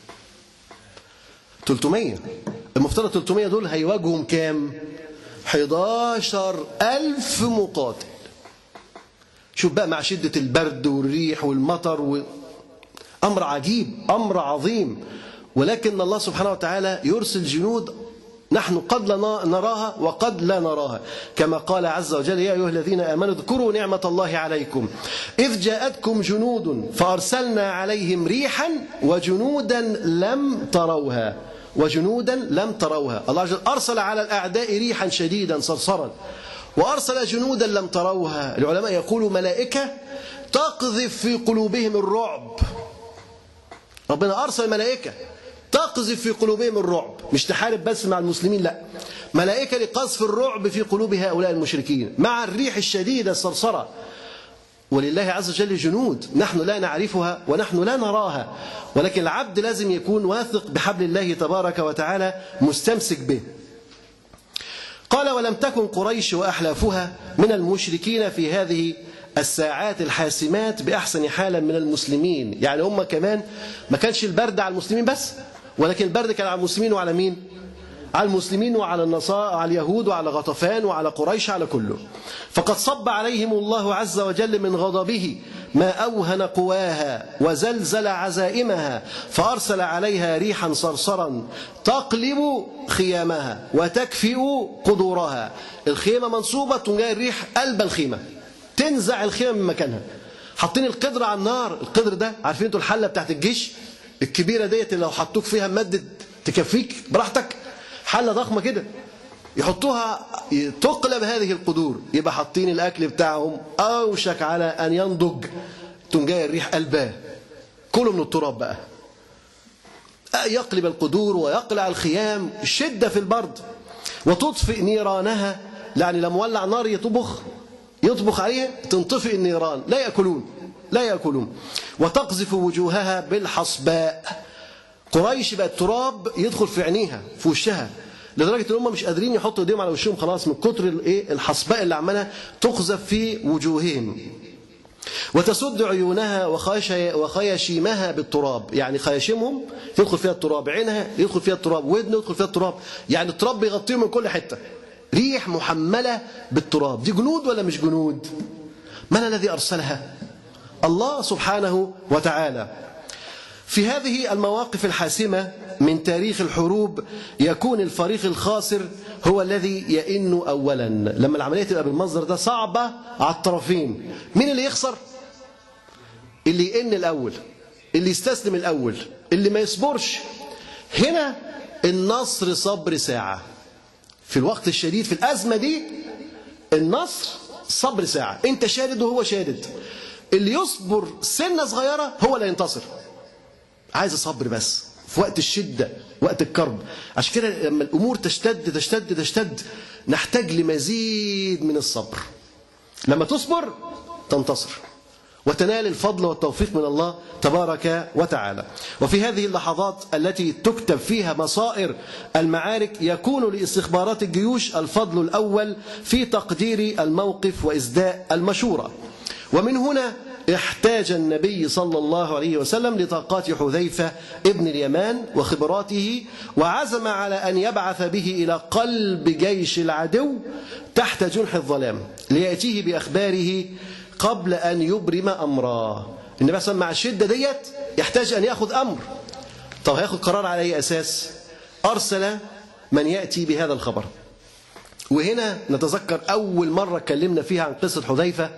ثلاثمائة. المفترض ثلاثمائة دول هيواجههم كام؟ أحد عشر ألف مقاتل. شوف بقى مع شدة البرد والريح والمطر و... أمر عجيب، أمر عظيم. ولكن الله سبحانه وتعالى يرسل جنود نحن قد لا نراها وقد لا نراها، كما قال عز وجل: يا أيها الذين آمنوا اذكروا نعمة الله عليكم إذ جاءتكم جنود فأرسلنا عليهم ريحا وجنودا لم تروها وجنودا لم تروها. الله عز وجل أرسل على الأعداء ريحا شديدا صرصرا، وأرسل جنودا لم تروها. العلماء يقولوا ملائكة تقذف في قلوبهم الرعب. ربنا أرسل ملائكة تقذف تقذف في قلوبهم الرعب، مش تحارب بس مع المسلمين، لا، ملائكة لقذف الرعب في قلوب هؤلاء المشركين مع الريح الشديدة الصرصرة. ولله عز وجل جنود نحن لا نعرفها ونحن لا نراها، ولكن العبد لازم يكون واثق بحبل الله تبارك وتعالى مستمسك به. قال: ولم تكن قريش وأحلافها من المشركين في هذه الساعات الحاسمات بأحسن حالا من المسلمين. يعني هم كمان ما كانش البرد على المسلمين بس، ولكن البرد كان على المسلمين وعلى مين؟ على المسلمين وعلى النصارى، على اليهود وعلى غطفان وعلى قريش، على كله. فقد صب عليهم الله عز وجل من غضبه ما أوهن قواها وزلزل عزائمها، فأرسل عليها ريحا صرصرا تقلب خيامها وتكفئ قدورها. الخيمة منصوبة، تنجي الريح قلب الخيمة تنزع الخيمة من مكانها. حاطين القدر على النار. القدر ده عارفين انتوا الحلة بتاعت الجيش الكبيرة ديت اللي لو حطوك فيها مادة تكفيك براحتك، حلة ضخمة كده يحطوها تقلب هذه القدور، يبقى حاطين الأكل بتاعهم أوشك على أن ينضج، تقوم جاي الريح قلباه كله من التراب بقى، يقلب القدور ويقلع الخيام، شدة في البرد، وتطفئ نيرانها. يعني لما ولع نار يطبخ يطبخ عليها تنطفئ النيران، لا يأكلون لا يأكلون وتقذف وجوهها بالحصباء. قريش بقى التراب يدخل في عينيها في وشها، لدرجة ان هم مش قادرين يحطوا ايديهم على وشهم خلاص من كتر الايه الحصباء اللي عمالها تقذف في وجوههم. وتسد عيونها وخياشيمها بالتراب، يعني خياشيمهم يدخل فيها التراب، عينها يدخل فيها التراب، ودنه يدخل فيها التراب، يعني التراب بيغطيهم من كل حتة، ريح محملة بالتراب. دي جنود ولا مش جنود؟ من الذي أرسلها؟ الله سبحانه وتعالى. في هذه المواقف الحاسمة من تاريخ الحروب يكون الفريق الخاسر هو الذي يئن أولا. لما العملية تبقى بالمنظر ده صعبة على الطرفين، مين اللي يخسر؟ اللي يئن الأول، اللي يستسلم الأول، اللي ما يصبرش. هنا النصر صبر ساعة. في الوقت الشديد في الأزمة دي النصر صبر ساعة، انت شادد وهو شادد. اللي يصبر سنة صغيرة هو اللي ينتصر. عايز صبر بس في وقت الشدة، وقت الكرب. عشان كده لما الأمور تشتد تشتد تشتد نحتاج لمزيد من الصبر. لما تصبر تنتصر وتنال الفضل والتوفيق من الله تبارك وتعالى. وفي هذه اللحظات التي تكتب فيها مصائر المعارك يكون لاستخبارات الجيوش الفضل الأول في تقدير الموقف وإسداء المشورة. ومن هنا احتاج النبي صلى الله عليه وسلم لطاقات حذيفة ابن اليمان وخبراته، وعزم على أن يبعث به إلى قلب جيش العدو تحت جنح الظلام ليأتيه بأخباره قبل أن يبرم أمره. النبي صلى الله عليه وسلم مع الشدة ديت يحتاج أن يأخذ أمر. طب هيأخذ قرار على أي أساس؟ أرسل من يأتي بهذا الخبر. وهنا نتذكر أول مرة اتكلمنا فيها عن قصة حذيفة،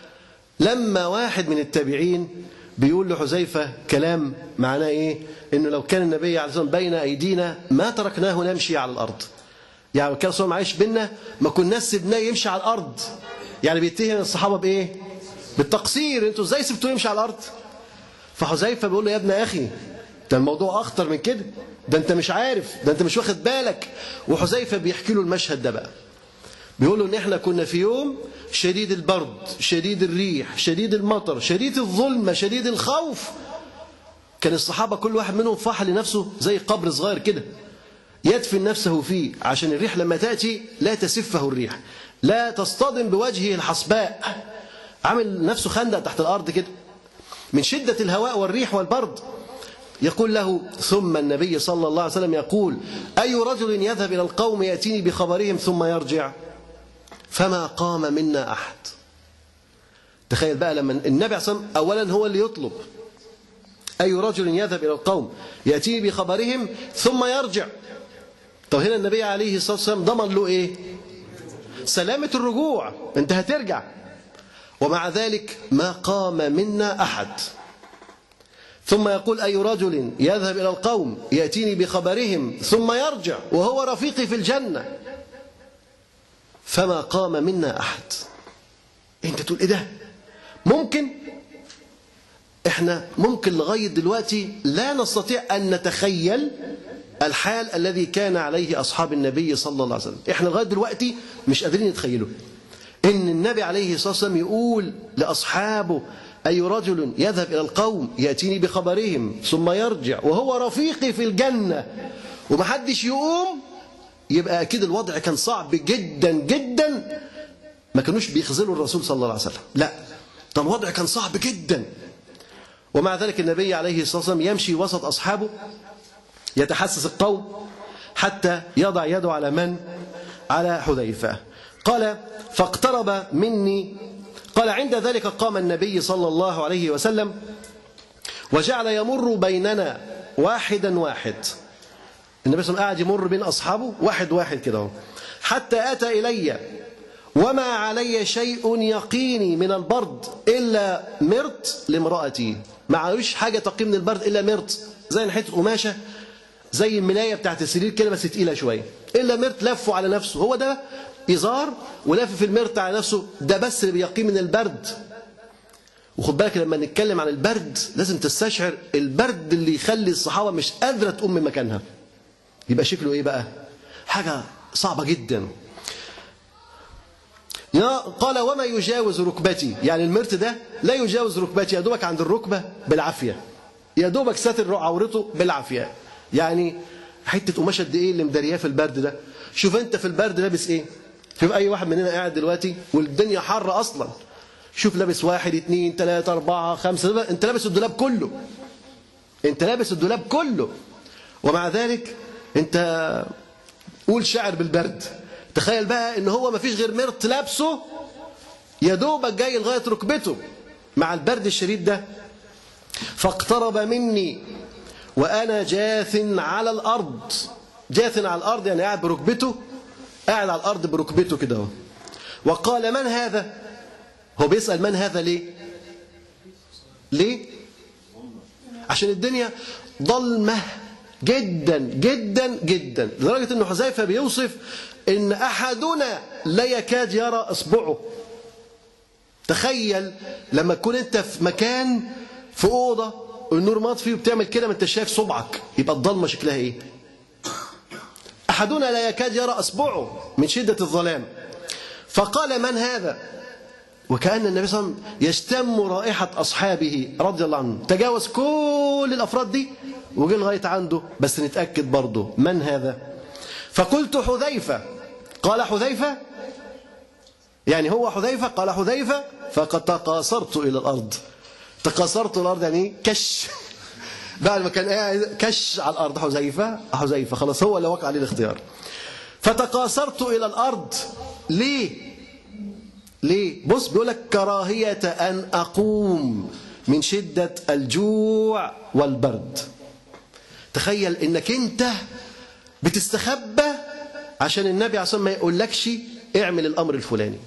لما واحد من التابعين بيقول لحذيفة كلام معناه إيه؟ إنه لو كان النبي عليه الصلاة والسلام بين أيدينا ما تركناه نمشي على الأرض. يعني لو كان صلى الله عليه وسلم عايش بينا ما كناش سيبناه يمشي على الأرض. يعني بيتهم الصحابة بإيه؟ بالتقصير، أنتوا إزاي سبتوه يمشي على الأرض؟ فحذيفة بيقول له يا ابن أخي ده الموضوع أخطر من كده، ده أنت مش عارف، ده أنت مش واخد بالك. وحذيفة بيحكي له المشهد ده بقى، بيقول له إن إحنا كنا في يوم شديد البرد، شديد الريح، شديد المطر، شديد الظلمة، شديد الخوف. كان الصحابة كل واحد منهم فاحل لنفسه زي قبر صغير كده يدفن نفسه فيه، عشان الريح لما تأتي لا تسفه الريح، لا تصطدم بوجهه الحصباء. عامل نفسه خندق تحت الأرض كده من شدة الهواء والريح والبرد. يقول له ثم النبي صلى الله عليه وسلم يقول أي رجل يذهب إلى القوم يأتيني بخبرهم ثم يرجع؟ فما قام منا أحد. تخيل بقى لما النبي عليه الصلاة والسلام أولا هو اللي يطلب أي رجل يذهب إلى القوم يأتيني بخبرهم ثم يرجع. طب هنا النبي عليه الصلاة والسلام ضمن له إيه؟ سلامة الرجوع، أنت هترجع. ومع ذلك ما قام منا أحد. ثم يقول أي رجل يذهب إلى القوم يأتيني بخبرهم ثم يرجع وهو رفيقي في الجنة. فما قام منا أحد. أنت تقول إيه ده؟ ممكن إحنا ممكن لغاية دلوقتي لا نستطيع أن نتخيل الحال الذي كان عليه أصحاب النبي صلى الله عليه وسلم. إحنا لغاية دلوقتي مش قادرين نتخيله إن النبي عليه الصلاة والسلام يقول لأصحابه أي رجل يذهب إلى القوم يأتيني بخبرهم ثم يرجع وهو رفيقي في الجنة ومحدش يقوم، يبقى أكيد الوضع كان صعب جدا جدا. ما كانوش بيخذلوا الرسول صلى الله عليه وسلم، لا، ده الوضع كان صعب جدا. ومع ذلك النبي عليه الصلاة والسلام يمشي وسط أصحابه يتحسس القوم حتى يضع يده على من؟ على حذيفة. قال فاقترب مني، قال عند ذلك قام النبي صلى الله عليه وسلم وجعل يمر بيننا واحدا واحد. النبي صلى الله عليه وسلم قاعد يمر بين أصحابه واحد واحد كده حتى أتى إلي وما علي شيء يقيني من البرد إلا مرت لامرأتي. ما عليش حاجة تقي من البرد إلا مرت، زي حتة قماشة زي الملاية بتاعت السرير كده بس تقيلة شوية، إلا مرت لفه على نفسه. هو ده إزار ولف في المرت على نفسه، ده بس اللي بيقيه من البرد. وخد بالك لما نتكلم عن البرد لازم تستشعر البرد اللي يخلي الصحابة مش قادرة تقوم من مكانها، يبقى شكله إيه بقى؟ حاجة صعبة جدا. قال وما يجاوز ركبتي، يعني المرت ده لا يجاوز ركبتي، يا دوبك عند الركبة بالعافية، يا دوبك ساتر عورته بالعافية. يعني حتة قماشة قد ايه اللي مدارياه في البرد ده. شوف انت في البرد لابس ايه، شوف اي واحد مننا قاعد دلوقتي والدنيا حر اصلا، شوف لابس واحد اتنين تلاتة اربعة خمسة، انت لابس الدولاب كله، انت لابس الدولاب كله، ومع ذلك انت قول شاعر بالبرد. تخيل بقى ان هو ما فيش غير مرت لابسه يا دوبك جاي لغايه ركبته مع البرد الشديد ده. فاقترب مني وانا جاث على الارض، جاث على الارض يعني قاعد بركبته، قاعد على الارض بركبته كده اهو. وقال من هذا؟ هو بيسأل من هذا ليه؟ ليه؟ عشان الدنيا ضلمه جدا جدا جدا، لدرجه ان حذيفه بيوصف ان احدنا لا يكاد يرى اصبعه. تخيل لما تكون انت في مكان في اوضه والنور مطفي وبتعمل كده ما انت شايف صبعك، يبقى الضلمه شكلها ايه؟ احدنا لا يكاد يرى اصبعه من شده الظلام. فقال من هذا؟ وكأن النبي صلى الله عليه وسلم يشتم رائحه اصحابه رضي الله عنهم، تجاوز كل الافراد دي وجه لغايه عنده، بس نتاكد برضه من هذا؟ فقلت حذيفه. قال حذيفه يعني هو حذيفه؟ قال حذيفه. فقد تقاصرت الى الارض. تقاصرت الارض يعني كش بعد ما كان قاعد كش على الارض. حذيفه حذيفه خلاص هو اللي وقع عليه الاختيار. فتقاصرت الى الارض. ليه؟ ليه؟ بص بيقول لك كراهيه ان اقوم من شده الجوع والبرد. تخيل انك انت بتستخبى عشان النبي عليه الصلاه والسلام ما يقولكش اعمل الامر الفلاني.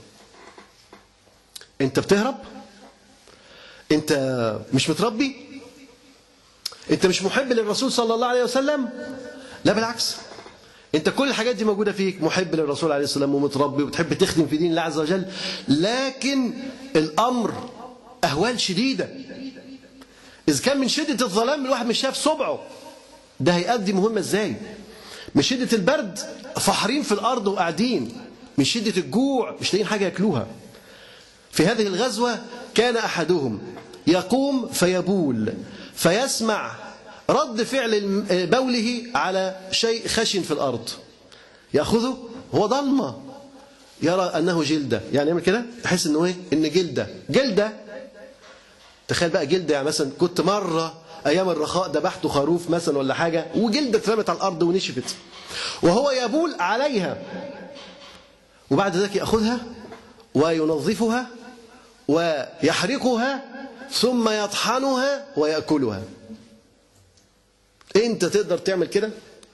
انت بتهرب؟ انت مش متربي؟ انت مش محب للرسول صلى الله عليه وسلم؟ لا بالعكس، انت كل الحاجات دي موجوده فيك، محب للرسول عليه السلام ومتربي وبتحب تخدم في دين الله عز وجل، لكن الامر اهوال شديده. اذا كان من شده الظلام الواحد مش شايف صبعه، ده هيأدي مهمه ازاي؟ من شده البرد فحرين في الارض وقاعدين، من شده الجوع مش لاقيين حاجه ياكلوها. في هذه الغزوه كان احدهم يقوم فيبول فيسمع رد فعل بوله على شيء خشن في الارض، ياخذه هو ضلمه يرى انه جلده، يعني يعمل كده يحس انه ايه؟ ان جلده جلده. تخيل بقى جلده، يعني مثلا كنت مره ايام الرخاء ذبحت خروف مثلا ولا حاجه وجلده اترمت على الارض ونشفت، وهو يبول عليها، وبعد ذلك ياخذها وينظفها ويحرقها ثم يطحنها ويأكلها. انت تقدر تعمل كده؟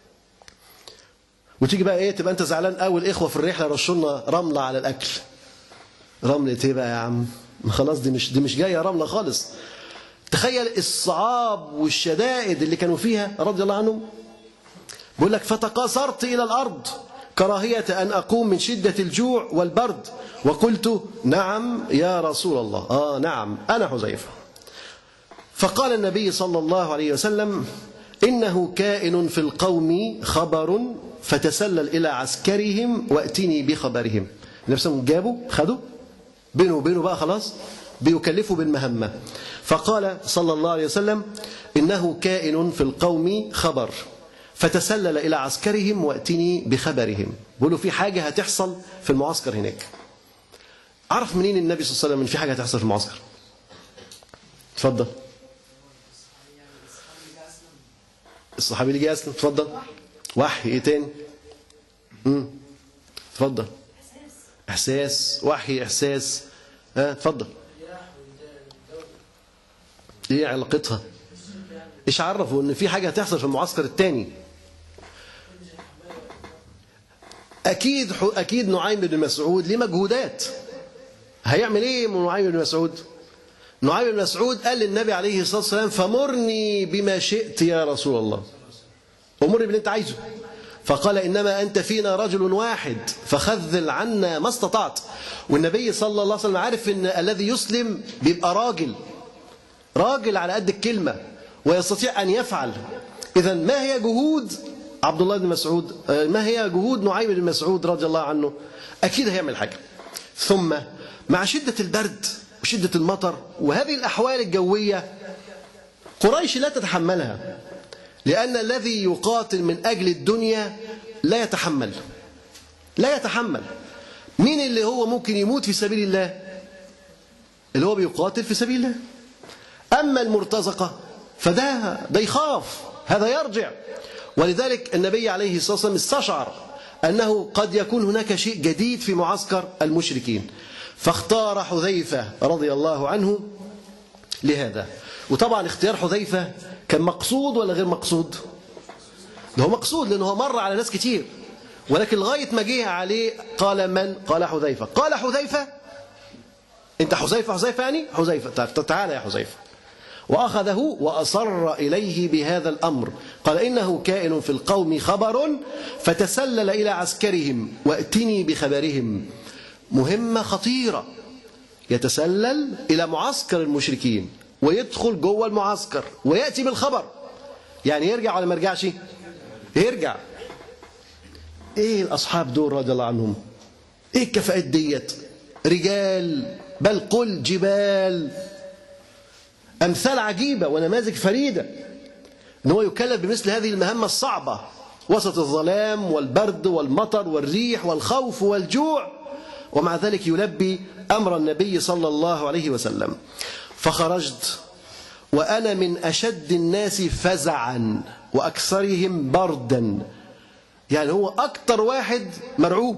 وتيجي بقى ايه؟ تبقى انت زعلان قوي الاخوه في الرحله رشوا لنا رمله على الاكل. رمله ايه بقى يا عم؟ خلاص دي مش دي مش جايه رمله خالص. تخيل الصعاب والشدائد اللي كانوا فيها رضي الله عنهم. بيقول لك فتقاصرت الى الارض كراهيه ان اقوم من شده الجوع والبرد، وقلت نعم يا رسول الله. اه نعم انا حذيفه. فقال النبي صلى الله عليه وسلم إنه كائن في القوم خبر فتسلل إلى عسكرهم وأتني بخبرهم. النبي صلى الله عليه وسلم جابوا خدوا بينه وبينه بقى خلاص بيكلفوا بالمهمة. فقال صلى الله عليه وسلم إنه كائن في القوم خبر فتسلل إلى عسكرهم وأتني بخبرهم. بيقولوا في حاجة هتحصل في المعسكر هناك. عرف منين النبي صلى الله عليه وسلم إن في حاجة هتحصل في المعسكر؟ اتفضل. الصحابي اللي جه أسلم. اتفضل. وحي. إيه تاني؟ امم اتفضل. إحساس. وحي. إحساس. ها اتفضل. إيه علاقتها؟ إيش عرفوا إن في حاجة هتحصل في المعسكر الثاني؟ أكيد أكيد نعيم بن مسعود ليه مجهودات. هيعمل إيه من نعيم بن مسعود؟ نعيم بن مسعود قال للنبي عليه الصلاة والسلام فمرني بما شئت يا رسول الله. أمرني باللي أنت عايزه. فقال إنما أنت فينا رجل واحد فخذل عنا ما استطعت. والنبي صلى الله عليه وسلم عارف إن الذي يسلم بيبقى راجل راجل على قد الكلمة ويستطيع أن يفعل. إذا ما هي جهود عبد الله بن مسعود؟ ما هي جهود نعيم بن مسعود رضي الله عنه؟ أكيد هيعمل حاجة. ثم مع شدة البرد وشدة المطر وهذه الأحوال الجوية قريش لا تتحملها، لأن الذي يقاتل من أجل الدنيا لا يتحمل لا يتحمل. مين اللي هو ممكن يموت في سبيل الله؟ اللي هو بيقاتل في سبيل الله. أما المرتزقة فده ده يخاف، هذا يرجع. ولذلك النبي عليه الصلاة والسلام استشعر أنه قد يكون هناك شيء جديد في معسكر المشركين، فاختار حذيفة رضي الله عنه لهذا. وطبعا اختيار حذيفة كان مقصود ولا غير مقصود؟ ده هو مقصود لأنه هو مر على ناس كتير، ولكن لغاية ما جه عليه قال من؟ قال حذيفة. قال حذيفة أنت حذيفة حذيفة يعني حذيفة تعالى يا حذيفة. وأخذه وأصر إليه بهذا الأمر. قال إنه كائن في القوم خبر فتسلل إلى عسكرهم وأتني بخبرهم. مهمة خطيرة. يتسلل إلى معسكر المشركين ويدخل جوه المعسكر ويأتي بالخبر. يعني يرجع ولا ما يرجعش؟ يرجع. إيه الأصحاب دول رضي الله عنهم؟ إيه الكفاءات ديت؟ رجال بل قل جبال. أمثال عجيبة ونماذج فريدة إن هو يكلف بمثل هذه المهمة الصعبة وسط الظلام والبرد والمطر والريح والخوف والجوع، ومع ذلك يلبي أمر النبي صلى الله عليه وسلم. فخرجت وأنا من أشد الناس فزعا وأكثرهم بردا. يعني هو أكتر واحد مرعوب،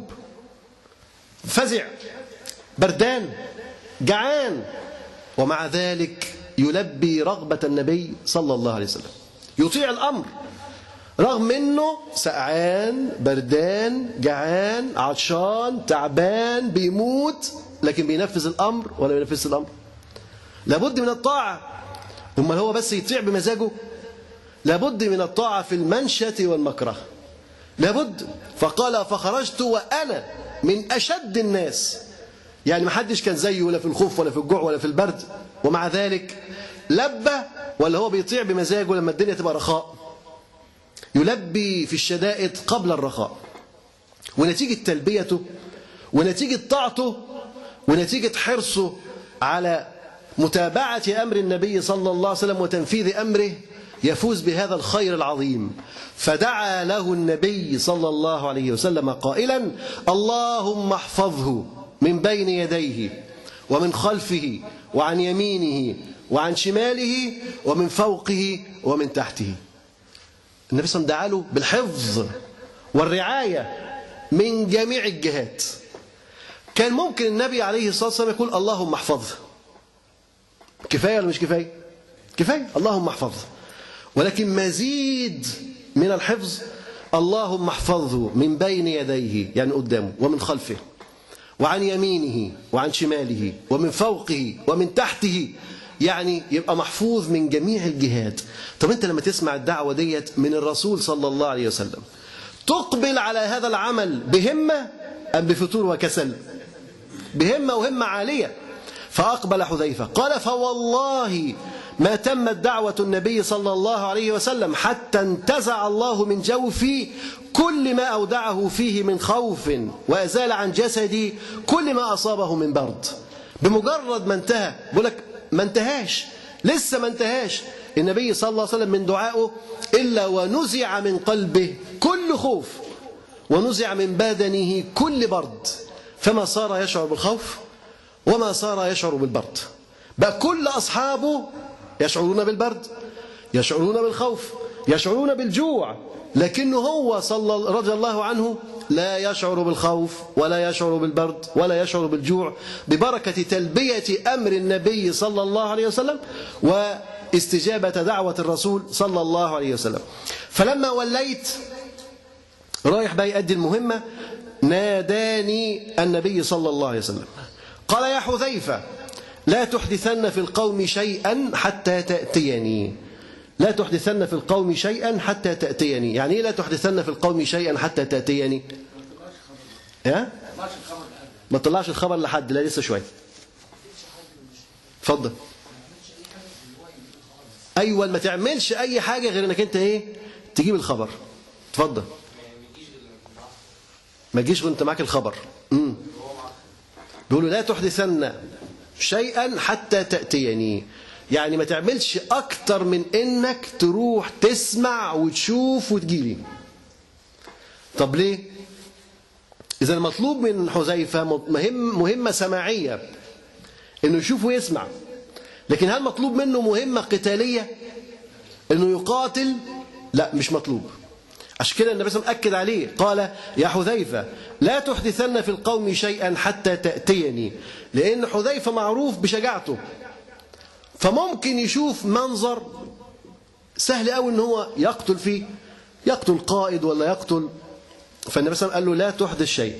فزع، بردان، جعان، ومع ذلك يلبي رغبة النبي صلى الله عليه وسلم، يطيع الأمر رغم أنه سقعان، بردان، جعان، عطشان، تعبان، بيموت، لكن بينفذ الأمر ولا بينفذ الأمر؟ لابد من الطاعة. أمال هو بس يطيع بمزاجه؟ لابد من الطاعة في المنشة والمكره، لابد. فقال فخرجت وأنا من أشد الناس. يعني ما حدش كان زيه ولا في الخوف ولا في الجوع ولا في البرد، ومع ذلك لبى. ولا هو بيطيع بمزاجه لما الدنيا تبقى رخاء؟ يلبي في الشدائد قبل الرخاء. ونتيجة تلبيته ونتيجة طاعته ونتيجة حرصه على متابعة أمر النبي صلى الله عليه وسلم وتنفيذ أمره يفوز بهذا الخير العظيم. فدعا له النبي صلى الله عليه وسلم قائلا اللهم احفظه من بين يديه ومن خلفه وعن يمينه وعن شماله ومن فوقه ومن تحته. النبي صلى الله عليه وسلم دعا له بالحفظ والرعاية من جميع الجهات. كان ممكن النبي عليه الصلاة والسلام يقول اللهم احفظه. كفاية ولا مش كفاية؟ كفاية اللهم احفظه. ولكن مزيد من الحفظ اللهم احفظه من بين يديه يعني قدامه ومن خلفه وعن يمينه وعن شماله ومن فوقه ومن تحته، يعني يبقى محفوظ من جميع الجهات. طب انت لما تسمع الدعوة ديت من الرسول صلى الله عليه وسلم تقبل على هذا العمل بهمة أم بفتور وكسل؟ بهمة وهمة عالية. فأقبل حذيفة قال فوالله ما تمت دعوة النبي صلى الله عليه وسلم حتى انتزع الله من جوفي كل ما أودعه فيه من خوف وأزال عن جسدي كل ما أصابه من برد. بمجرد ما انتهى، بقول لك ما انتهاش، لسه ما انتهاش النبي صلى الله عليه وسلم من دعائه إلا ونزع من قلبه كل خوف ونزع من بدنه كل برد، فما صار يشعر بالخوف وما صار يشعر بالبرد. بقى كل أصحابه يشعرون بالبرد، يشعرون بالخوف، يشعرون بالجوع، لكنه هو صلى رضي الله عنه لا يشعر بالخوف ولا يشعر بالبرد ولا يشعر بالجوع، ببركة تلبية أمر النبي صلى الله عليه وسلم واستجابة دعوة الرسول صلى الله عليه وسلم. فلما وليت رايح بقى يؤدي المهمة، ناداني النبي صلى الله عليه وسلم قال: يا حذيفة لا تحدثن في القوم شيئا حتى تأتيني. لا تحدثن في القوم شيئا حتى تأتيني. يعني ايه لا تحدثن في القوم شيئا حتى تأتيني؟ ها؟ ما تطلعش الخبر لحد، لا لسه شويه. اتفضل. ايوه، ما تعملش اي حاجه غير انك انت ايه؟ تجيب الخبر. اتفضل. ما تجيش وانت معاك الخبر. امم بيقولوا لا تحدثن شيئا حتى تأتيني، يعني ما تعملش اكتر من انك تروح تسمع وتشوف وتجيلي. طب ليه؟ اذا المطلوب من حذيفه مهم مهمه سماعيه انه يشوف ويسمع، لكن هل مطلوب منه مهمه قتاليه انه يقاتل؟ لا، مش مطلوب. عشان كده النبي صلى الله عليه وسلم أكد عليه قال: يا حذيفة لا تحدثن في القوم شيئا حتى تأتيني، لأن حذيفة معروف بشجاعته، فممكن يشوف منظر سهل قوي ان هو يقتل فيه، يقتل قائد ولا يقتل. فالنبي صلى الله عليه وسلم قال له لا تحدث شيء.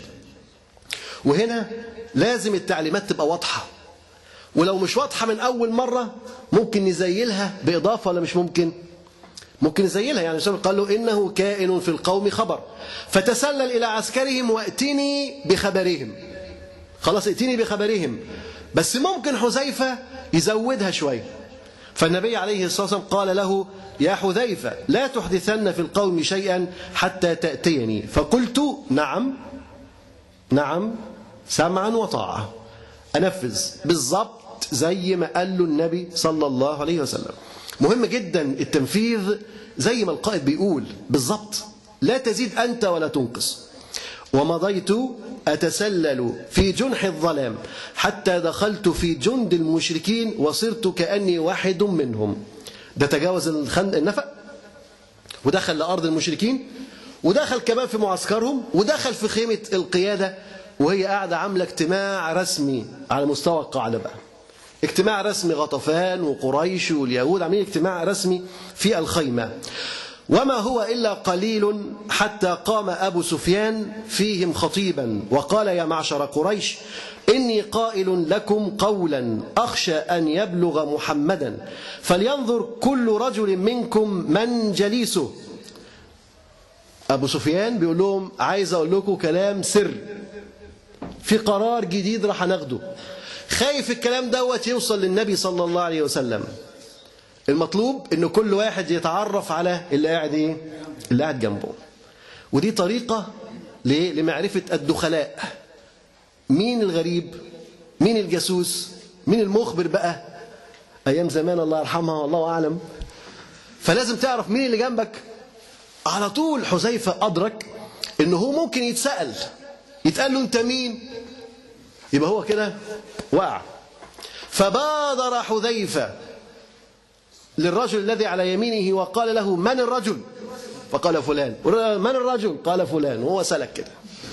وهنا لازم التعليمات تبقى واضحة، ولو مش واضحة من أول مرة ممكن نزيلها بإضافة ولا مش ممكن؟ ممكن نزيلها. يعني النبي قال له إنه كائن في القوم خبر فتسلل إلى عسكرهم وأتني بخبرهم. خلاص، ائتني بخبرهم. بس ممكن حذيفة يزودها شوية، فالنبي عليه الصلاة والسلام قال له: يا حذيفة لا تحدثن في القوم شيئا حتى تأتيني. فقلت: نعم نعم سمعا وطاعة، أنفذ بالضبط زي ما قال له النبي صلى الله عليه وسلم. مهم جدا التنفيذ زي ما القائد بيقول بالضبط، لا تزيد أنت ولا تنقص. ومضيت أتسلل في جنح الظلام حتى دخلت في جند المشركين وصرت كأني واحد منهم. ده تجاوز النفق ودخل لأرض المشركين، ودخل كمان في معسكرهم، ودخل في خيمة القيادة وهي قاعدة عاملة اجتماع رسمي على مستوى القاعدة. بقى اجتماع رسمي، غطفان وقريش واليهود عاملين اجتماع رسمي في الخيمة. وما هو إلا قليل حتى قام أبو سفيان فيهم خطيبا وقال: يا معشر قريش إني قائل لكم قولا أخشى أن يبلغ محمدا، فلينظر كل رجل منكم من جليسه. أبو سفيان بيقول لهم: عايز أقول لكم كلام سر، في قرار جديد راح ناخده، خايف الكلام دوت يوصل للنبي صلى الله عليه وسلم. المطلوب إنه كل واحد يتعرف على اللي قاعد إيه؟ اللي قاعد جنبه. ودي طريقة لمعرفة الدخلاء. مين الغريب؟ مين الجاسوس؟ مين المخبر بقى؟ أيام زمان الله يرحمها والله أعلم. فلازم تعرف مين اللي جنبك. على طول حذيفة أدرك إنه هو ممكن يتسأل، يتقال له أنت مين؟ يبقى هو كده وقع. فبادر حذيفة للرجل الذي على يمينه وقال له: من الرجل؟ فقال: فلان. من الرجل؟ قال: فلان. وهو سلك كده.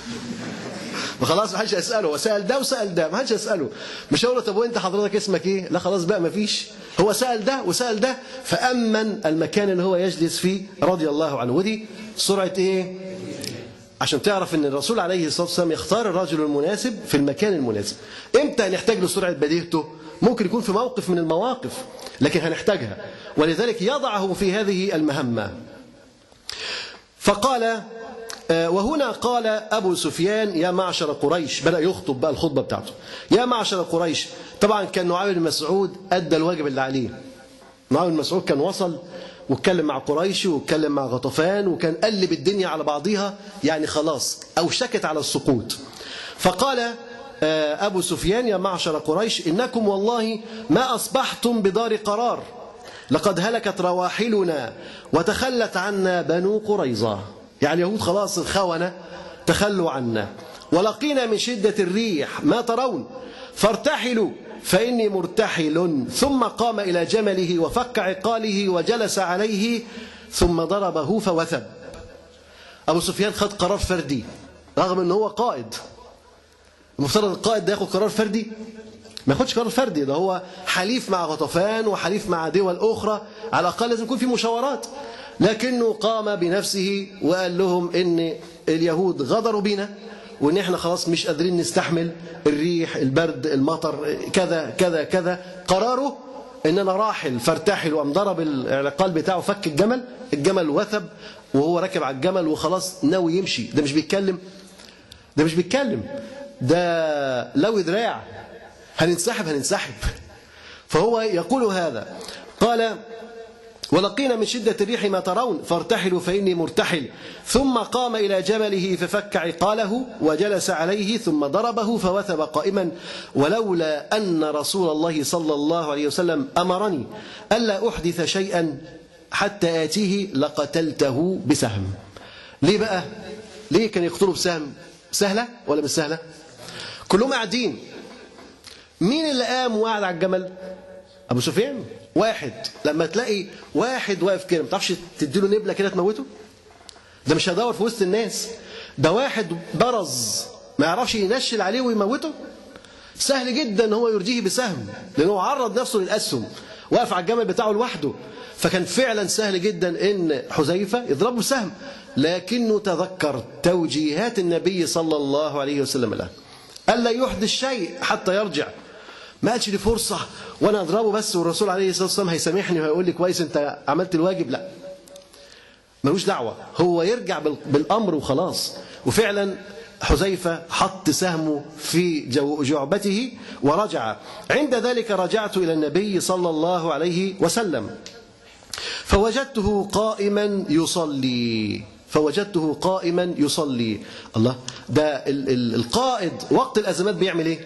وخلاص ما حدش يسأله، هو سأل ده وسأل ده، ما حدش يسأله. مش هقول له: طب وانت حضرتك اسمك ايه؟ لا خلاص بقى ما فيش. هو سأل ده وسأل ده، فأمن المكان اللي هو يجلس فيه رضي الله عنه. ودي سرعة ايه؟ عشان تعرف ان الرسول عليه الصلاة والسلام يختار الرجل المناسب في المكان المناسب. امتى نحتاج له سرعة بديهته؟ ممكن يكون في موقف من المواقف، لكن هنحتاجها، ولذلك يضعه في هذه المهمة. فقال: وهنا قال أبو سفيان: يا معشر قريش. بدأ يخطب بقى الخطبة بتاعته. يا معشر قريش. طبعا كان نعيم بن مسعود أدى الواجب اللي عليه، معاذ بن مسعود كان وصل واتكلم مع قريش واتكلم مع غطفان وكان قلب الدنيا على بعضها، يعني خلاص أوشكت على السقوط. فقال أبو سفيان: يا معشر قريش إنكم والله ما أصبحتم بدار قرار، لقد هلكت رواحلنا وتخلت عنا بنو قريظة. يعني اليهود خلاص الخونة تخلوا عنا، ولقينا من شدة الريح ما ترون، فارتحلوا فإني مرتحل. ثم قام إلى جمله وفك عقاله وجلس عليه ثم ضربه فوثب. أبو سفيان خد قرار فردي رغم أنه هو قائد. المفترض القائد ده ياخد قرار فردي؟ ما ياخدش قرار فردي، ده هو حليف مع غطفان وحليف مع دول أخرى، على الأقل لازم يكون في مشاورات. لكنه قام بنفسه وقال لهم إن اليهود غدروا بنا، وإن إحنا خلاص مش قادرين نستحمل الريح، البرد، المطر، كذا كذا كذا. قراره إن أنا راحل فارتحل، وقام ضرب العقال بتاعه، فك الجمل، الجمل وثب وهو راكب على الجمل وخلاص ناوي يمشي. ده مش بيتكلم، ده مش بيتكلم، ده لو دراع هننسحب هننسحب. فهو يقول هذا، قال: ولقينا من شدة الريح ما ترون فارتحلوا فإني مرتحل. ثم قام إلى جمله ففك عقاله وجلس عليه ثم ضربه فوثب قائما، ولولا أن رسول الله صلى الله عليه وسلم أمرني ألا أحدث شيئا حتى آتيه لقتلته بسهم. ليه بقى؟ ليه كان يقتله بسهم؟ سهلة ولا مش سهلة؟ كلهم قاعدين، مين اللي قام وقعد على الجمل؟ أبو سفيان. واحد لما تلاقي واحد واقف كده ما تعرفش تديله نبلة كده تموته؟ ده مش هيدور في وسط الناس، ده واحد برز ما يعرفش ينشل عليه ويموته؟ سهل جدا ان هو يرجيه بسهم، لأنه عرض نفسه للأسهم، واقف على الجمل بتاعه لوحده. فكان فعلا سهل جدا ان حذيفة يضربه بسهم، لكنه تذكر توجيهات النبي صلى الله عليه وسلم له ألا يحدث شيء حتى يرجع. ما قالش لي فرصة وانا اضربه بس والرسول عليه الصلاة والسلام هيسامحني وهيقول لي كويس انت عملت الواجب. لا، ملوش دعوة، هو يرجع بالامر وخلاص. وفعلا حذيفة حط سهمه في جعبته ورجع. عند ذلك رجعت الى النبي صلى الله عليه وسلم فوجدته قائما يصلي فوجدته قائما يصلي. الله، ده القائد وقت الازمات بيعمل ايه؟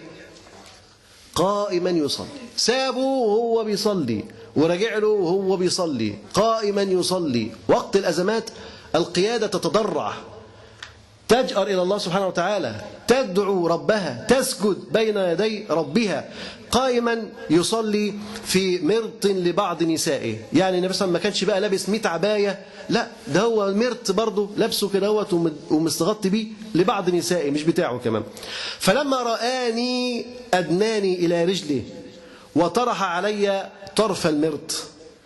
قائما يصلي. سابه وهو بيصلي ورجع له وهو بيصلي، قائما يصلي. وقت الأزمات القيادة تتضرع، تجأر إلى الله سبحانه وتعالى، تدعو ربها، تسجد بين يدي ربها، قائما يصلي في مرط لبعض نسائه. يعني النبي صلى الله عليه وسلم ما كانش بقى لابس ميت عباية، لا، ده هو مرط برضه لابسه كده ومستغطي بيه لبعض نسائه، مش بتاعه كمان. فلما رآني أدناني إلى رجله وطرح علي طرف المرط.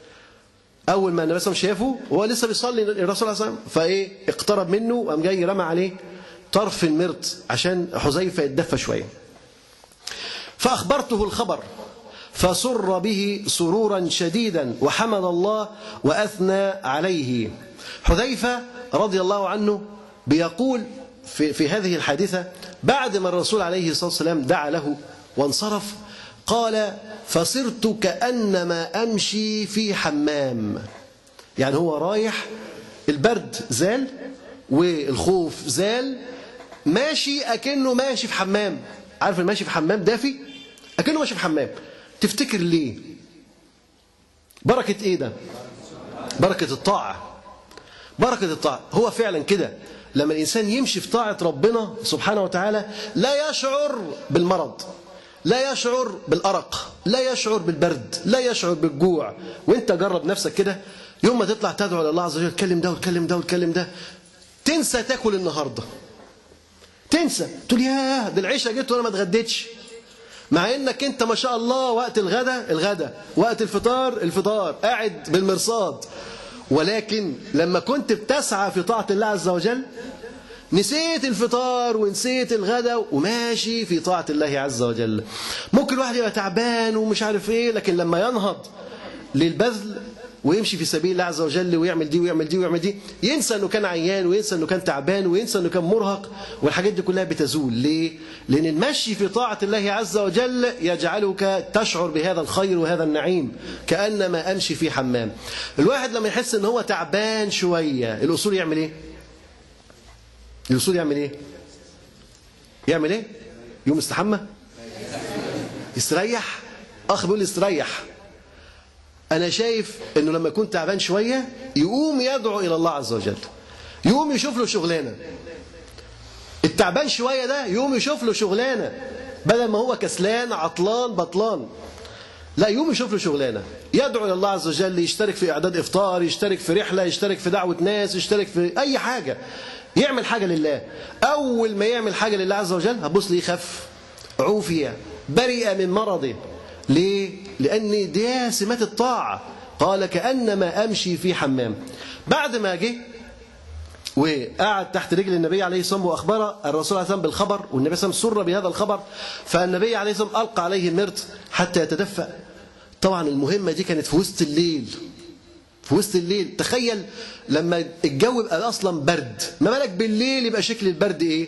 أول ما النبي صلى الله عليه وسلم شافه وهو لسه بيصلي الرسول صلى الله عليه وسلم، فإيه، اقترب منه وقام جاي رمى عليه طرف المرط عشان حذيفة يتدفى شوية. فأخبرته الخبر فسر به سرورا شديدا وحمد الله وأثنى عليه. حذيفة رضي الله عنه بيقول في, في هذه الحادثة بعد ما الرسول عليه الصلاة والسلام دعا له وانصرف، قال: فصرت كأنما أمشي في حمام. يعني هو رايح، البرد زال والخوف زال، ماشي أكنه ماشي في حمام. عارف الماشي في حمام دافي؟ أكنه ماشي في حمام. تفتكر ليه؟ بركة إيه ده؟ بركة الطاعة. بركة الطاعة. هو فعلا كده، لما الإنسان يمشي في طاعة ربنا سبحانه وتعالى لا يشعر بالمرض، لا يشعر بالأرق، لا يشعر بالبرد، لا يشعر بالجوع. وانت جرب نفسك كده، يوم ما تطلع تدعو لله عز وجل، تكلم ده وتكلم ده وتكلم ده، تنسى تاكل النهارده، تنسى، تقول ياه ده العشاء جيت وانا ما اتغديتش، مع انك انت ما شاء الله وقت الغدا الغدا، وقت الفطار الفطار، قاعد بالمرصاد. ولكن لما كنت بتسعى في طاعة الله عز وجل نسيت الفطار ونسيت الغدا وماشي في طاعة الله عز وجل. ممكن الواحد يبقى تعبان ومش عارف ايه، لكن لما ينهض للبذل ويمشي في سبيل الله عز وجل ويعمل دي ويعمل دي ويعمل دي، ينسى انه كان عيان وينسى انه كان تعبان وينسى انه كان مرهق، والحاجات دي كلها بتزول. ليه؟ لان المشي في طاعة الله عز وجل يجعلك تشعر بهذا الخير وهذا النعيم كأنما امشي في حمام. الواحد لما يحس ان هو تعبان شوية، الاصول يعمل ايه؟ الاصول يعمل ايه؟ يعمل ايه؟ يوم استحمى؟ يستريح؟ اخ بيقول لي استريح. أنا شايف أنه لما يكون تعبان شوية يقوم يدعو إلى الله عز وجل، يقوم يشوف له شغلانة. التعبان شوية ده يقوم يشوف له شغلانة، بدل ما هو كسلان عطلان بطلان، لا يقوم يشوف له شغلانة، يدعو إلى الله عز وجل، يشترك في إعداد إفطار، يشترك في رحلة، يشترك في دعوة ناس، يشترك في أي حاجة، يعمل حاجة لله. أول ما يعمل حاجة لله عز وجل هتبص ليه خف، عوفي، برئ من مرضه. ليه؟ لأن دي سمات الطاعة. قال كأنما أمشي في حمام. بعد ما جه وقعد تحت رجل النبي عليه الصلاة والسلام وأخبر الرسول عليه الصلاة والسلام بالخبر، والنبي صلى الله عليه وسلم سر بهذا الخبر، فالنبي عليه الصلاة والسلام ألقى عليه المرت حتى يتدفأ. طبعا المهمة دي كانت في وسط الليل، في وسط الليل. تخيل لما الجو يبقى أصلا برد، ما بالك بالليل يبقى شكل البرد إيه؟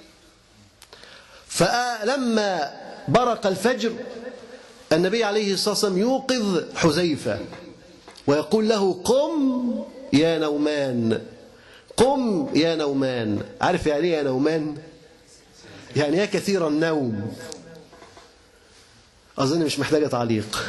فلما برق الفجر النبي عليه الصلاة والسلام يوقظ حذيفة ويقول له قم يا نومان، قم يا نومان. عارف يعني ايه يا نومان؟ يعني يا كثير النوم. أظن مش محتاجة تعليق.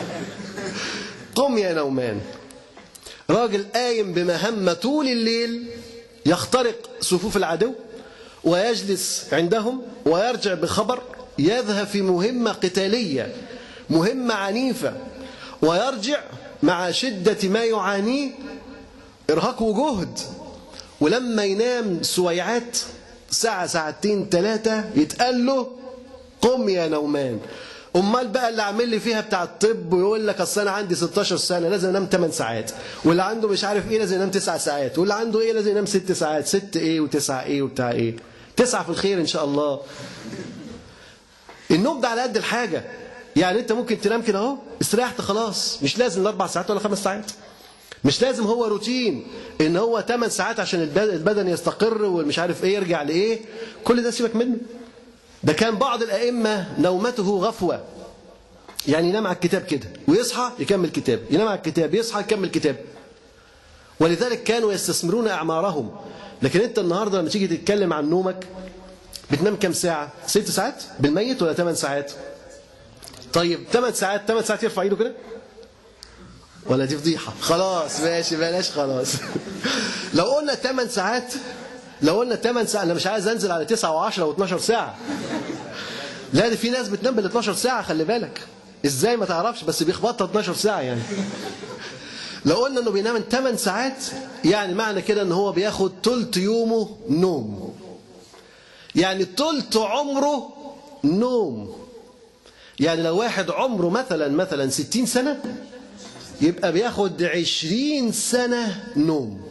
قم يا نومان. راجل قايم بمهمة طول الليل، يخترق صفوف العدو ويجلس عندهم ويرجع بخبر، يذهب في مهمة قتالية، مهمة عنيفة، ويرجع مع شدة ما يعانيه، إرهاق وجهد. ولما ينام سويعات ساعة ساعتين ثلاثة يتقال له قم يا نومان. أمال بقى اللي عامل لي فيها بتاع الطب ويقول لك أصل أنا عندي ستاشر سنة لازم أنام ثمان ساعات، واللي عنده مش عارف إيه لازم ينام تسع ساعات، واللي عنده إيه لازم ينام ست ساعات، ست إيه وتسعة إيه وبتاع إيه، تسعة في الخير إن شاء الله. النوم ده على قد الحاجة. يعني انت ممكن تنام كده اهو استريحت خلاص، مش لازم الاربع ساعات ولا خمس ساعات، مش لازم هو روتين ان هو ثمان ساعات عشان البدن يستقر ومش عارف ايه يرجع لايه، كل ده سيبك منه. ده كان بعض الائمه نومته غفوه، يعني ينام على الكتاب كده ويصحى يكمل كتاب، ينام على الكتاب يصحى يكمل كتاب. ولذلك كانوا يستثمرون اعمارهم. لكن انت النهارده لما تيجي تتكلم عن نومك بتنام كام ساعه؟ ست ساعات بالميت ولا ثمان ساعات؟ طيب ثمان ساعات، ثمان ساعات يرفع ايده كده؟ ولا دي فضيحه؟ خلاص ماشي بلاش خلاص. لو قلنا ثمان ساعات، لو قلنا ثمان ساعات، انا مش عايز انزل على تسعة وعشرة واثناشر ساعه. لا، دي في ناس بتنام بال اتناشر ساعه، خلي بالك. ازاي ما تعرفش، بس بيخبطها اتناشر ساعه يعني. لو قلنا انه بينام ثمان ساعات، يعني معنى كده ان هو بياخد ثلث يومه نوم. يعني ثلث عمره نوم. يعني لو واحد عمره مثلا مثلا ستين سنة يبقى بياخد عشرين سنة نوم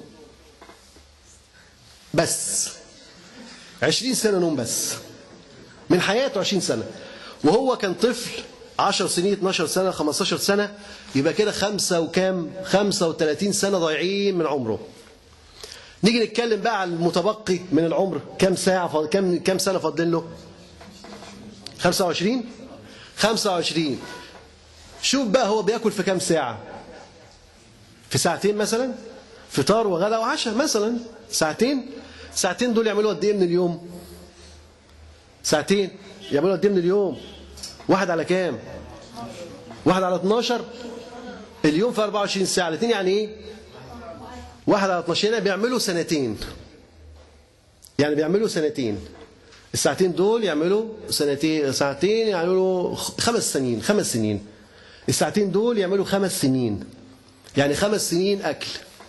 بس. عشرين سنة نوم بس من حياته، عشرين سنة. وهو كان طفل عشر سنين، اتناشر سنة، خمستاشر سنة، يبقى كده خمسة وكام خمسة وثلاثين سنة ضايعين من عمره. نيجي نتكلم بقى على المتبقي من العمر، كام ساعة كام كام سنة فاضلين له؟ خمسة وعشرين خمسة وعشرين. شوف بقى هو بياكل في كام ساعة؟ في ساعتين مثلا، فطار وغدا وعشاء مثلا، ساعتين. ساعتين دول يعملوا قد ايه من اليوم؟ ساعتين يعملوا قد ايه من اليوم؟ واحد على كام؟ واحد على اتناشر. اليوم في اربعة وعشرين ساعة، الاثنين يعني ايه؟ واحد على اتناشر، يعني بيعملوا سنتين. يعني بيعملوا سنتين. الساعتين دول يعملوا سنتين، ساعتين يعملوا خمس سنين، خمس سنين. الساعتين دول يعملوا خمس سنين، يعني خمس سنين أكل،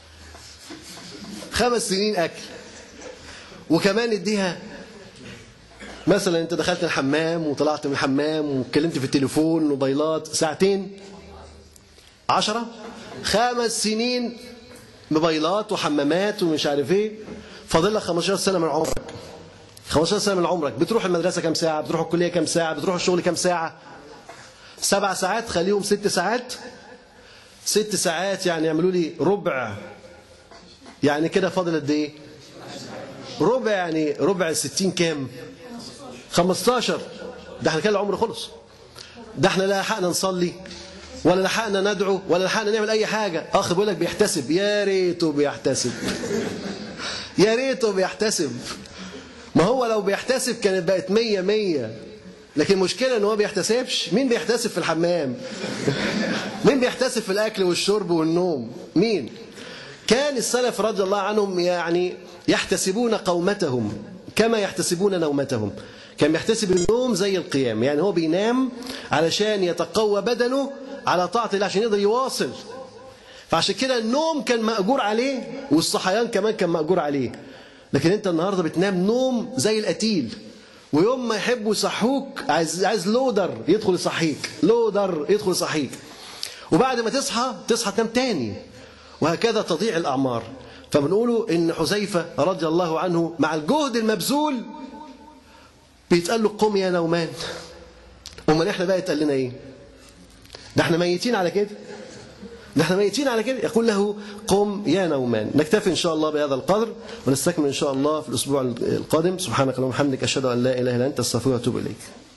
خمس سنين أكل. وكمان اديها مثلا انت دخلت الحمام وطلعت من الحمام واتكلمت في التليفون موبايلات ساعتين، عشرة، خمس سنين موبايلات وحمامات ومش عارف ايه. فاضل لك خمستاشر سنة من عمرك. خمستاشر سنة من عمرك. بتروح المدرسة كام ساعة؟ بتروح الكلية كام ساعة؟ بتروح الشغل كام ساعة؟ سبع ساعات، خليهم ست ساعات. ست ساعات يعني يعملوا لي ربع، يعني كده فاضل قد ايه؟ ربع، يعني ربع ستين كام؟ خمستاشر. ده احنا كده العمر خلص. ده احنا لا لحقنا نصلي ولا لحقنا ندعو ولا لحقنا نعمل اي حاجه. اخ بيقول لك بيحتسب، يا ريته بيحتسب يا ريته بيحتسب. ما هو لو بيحتسب كانت بقت مية مية، لكن المشكله ان هو بيحتسبش. مين بيحتسب في الحمام؟ مين بيحتسب في الاكل والشرب والنوم؟ مين؟ كان السلف رضي الله عنهم يعني يحتسبون قومتهم كما يحتسبون نومتهم. كان بيحتسب النوم زي القيام، يعني هو بينام علشان يتقوى بدنه على طاعة الله عشان يقدر يواصل. فعشان كده النوم كان مأجور عليه، والصحيان كمان كان مأجور عليه. لكن انت النهارده بتنام نوم زي القتيل، ويوم ما يحبوا يصحوك عايز عايز لودر يدخل يصحيك، لودر يدخل يصحيك، وبعد ما تصحى تصحى تنام تاني، وهكذا تضيع الأعمار. فبنقولوا إن حذيفة رضي الله عنه مع الجهد المبذول بيتقال له قم يا نومان. امال احنا بقى يتقال لنا ايه؟ ده احنا ميتين على كده، ده احنا ميتين على كده. يقول له قم يا نومان. نكتفي ان شاء الله بهذا القدر، ونستكمل ان شاء الله في الاسبوع القادم. سبحانك اللهم وبحمدك، اشهد ان لا اله الا انت، استغفرك واتوب اليك.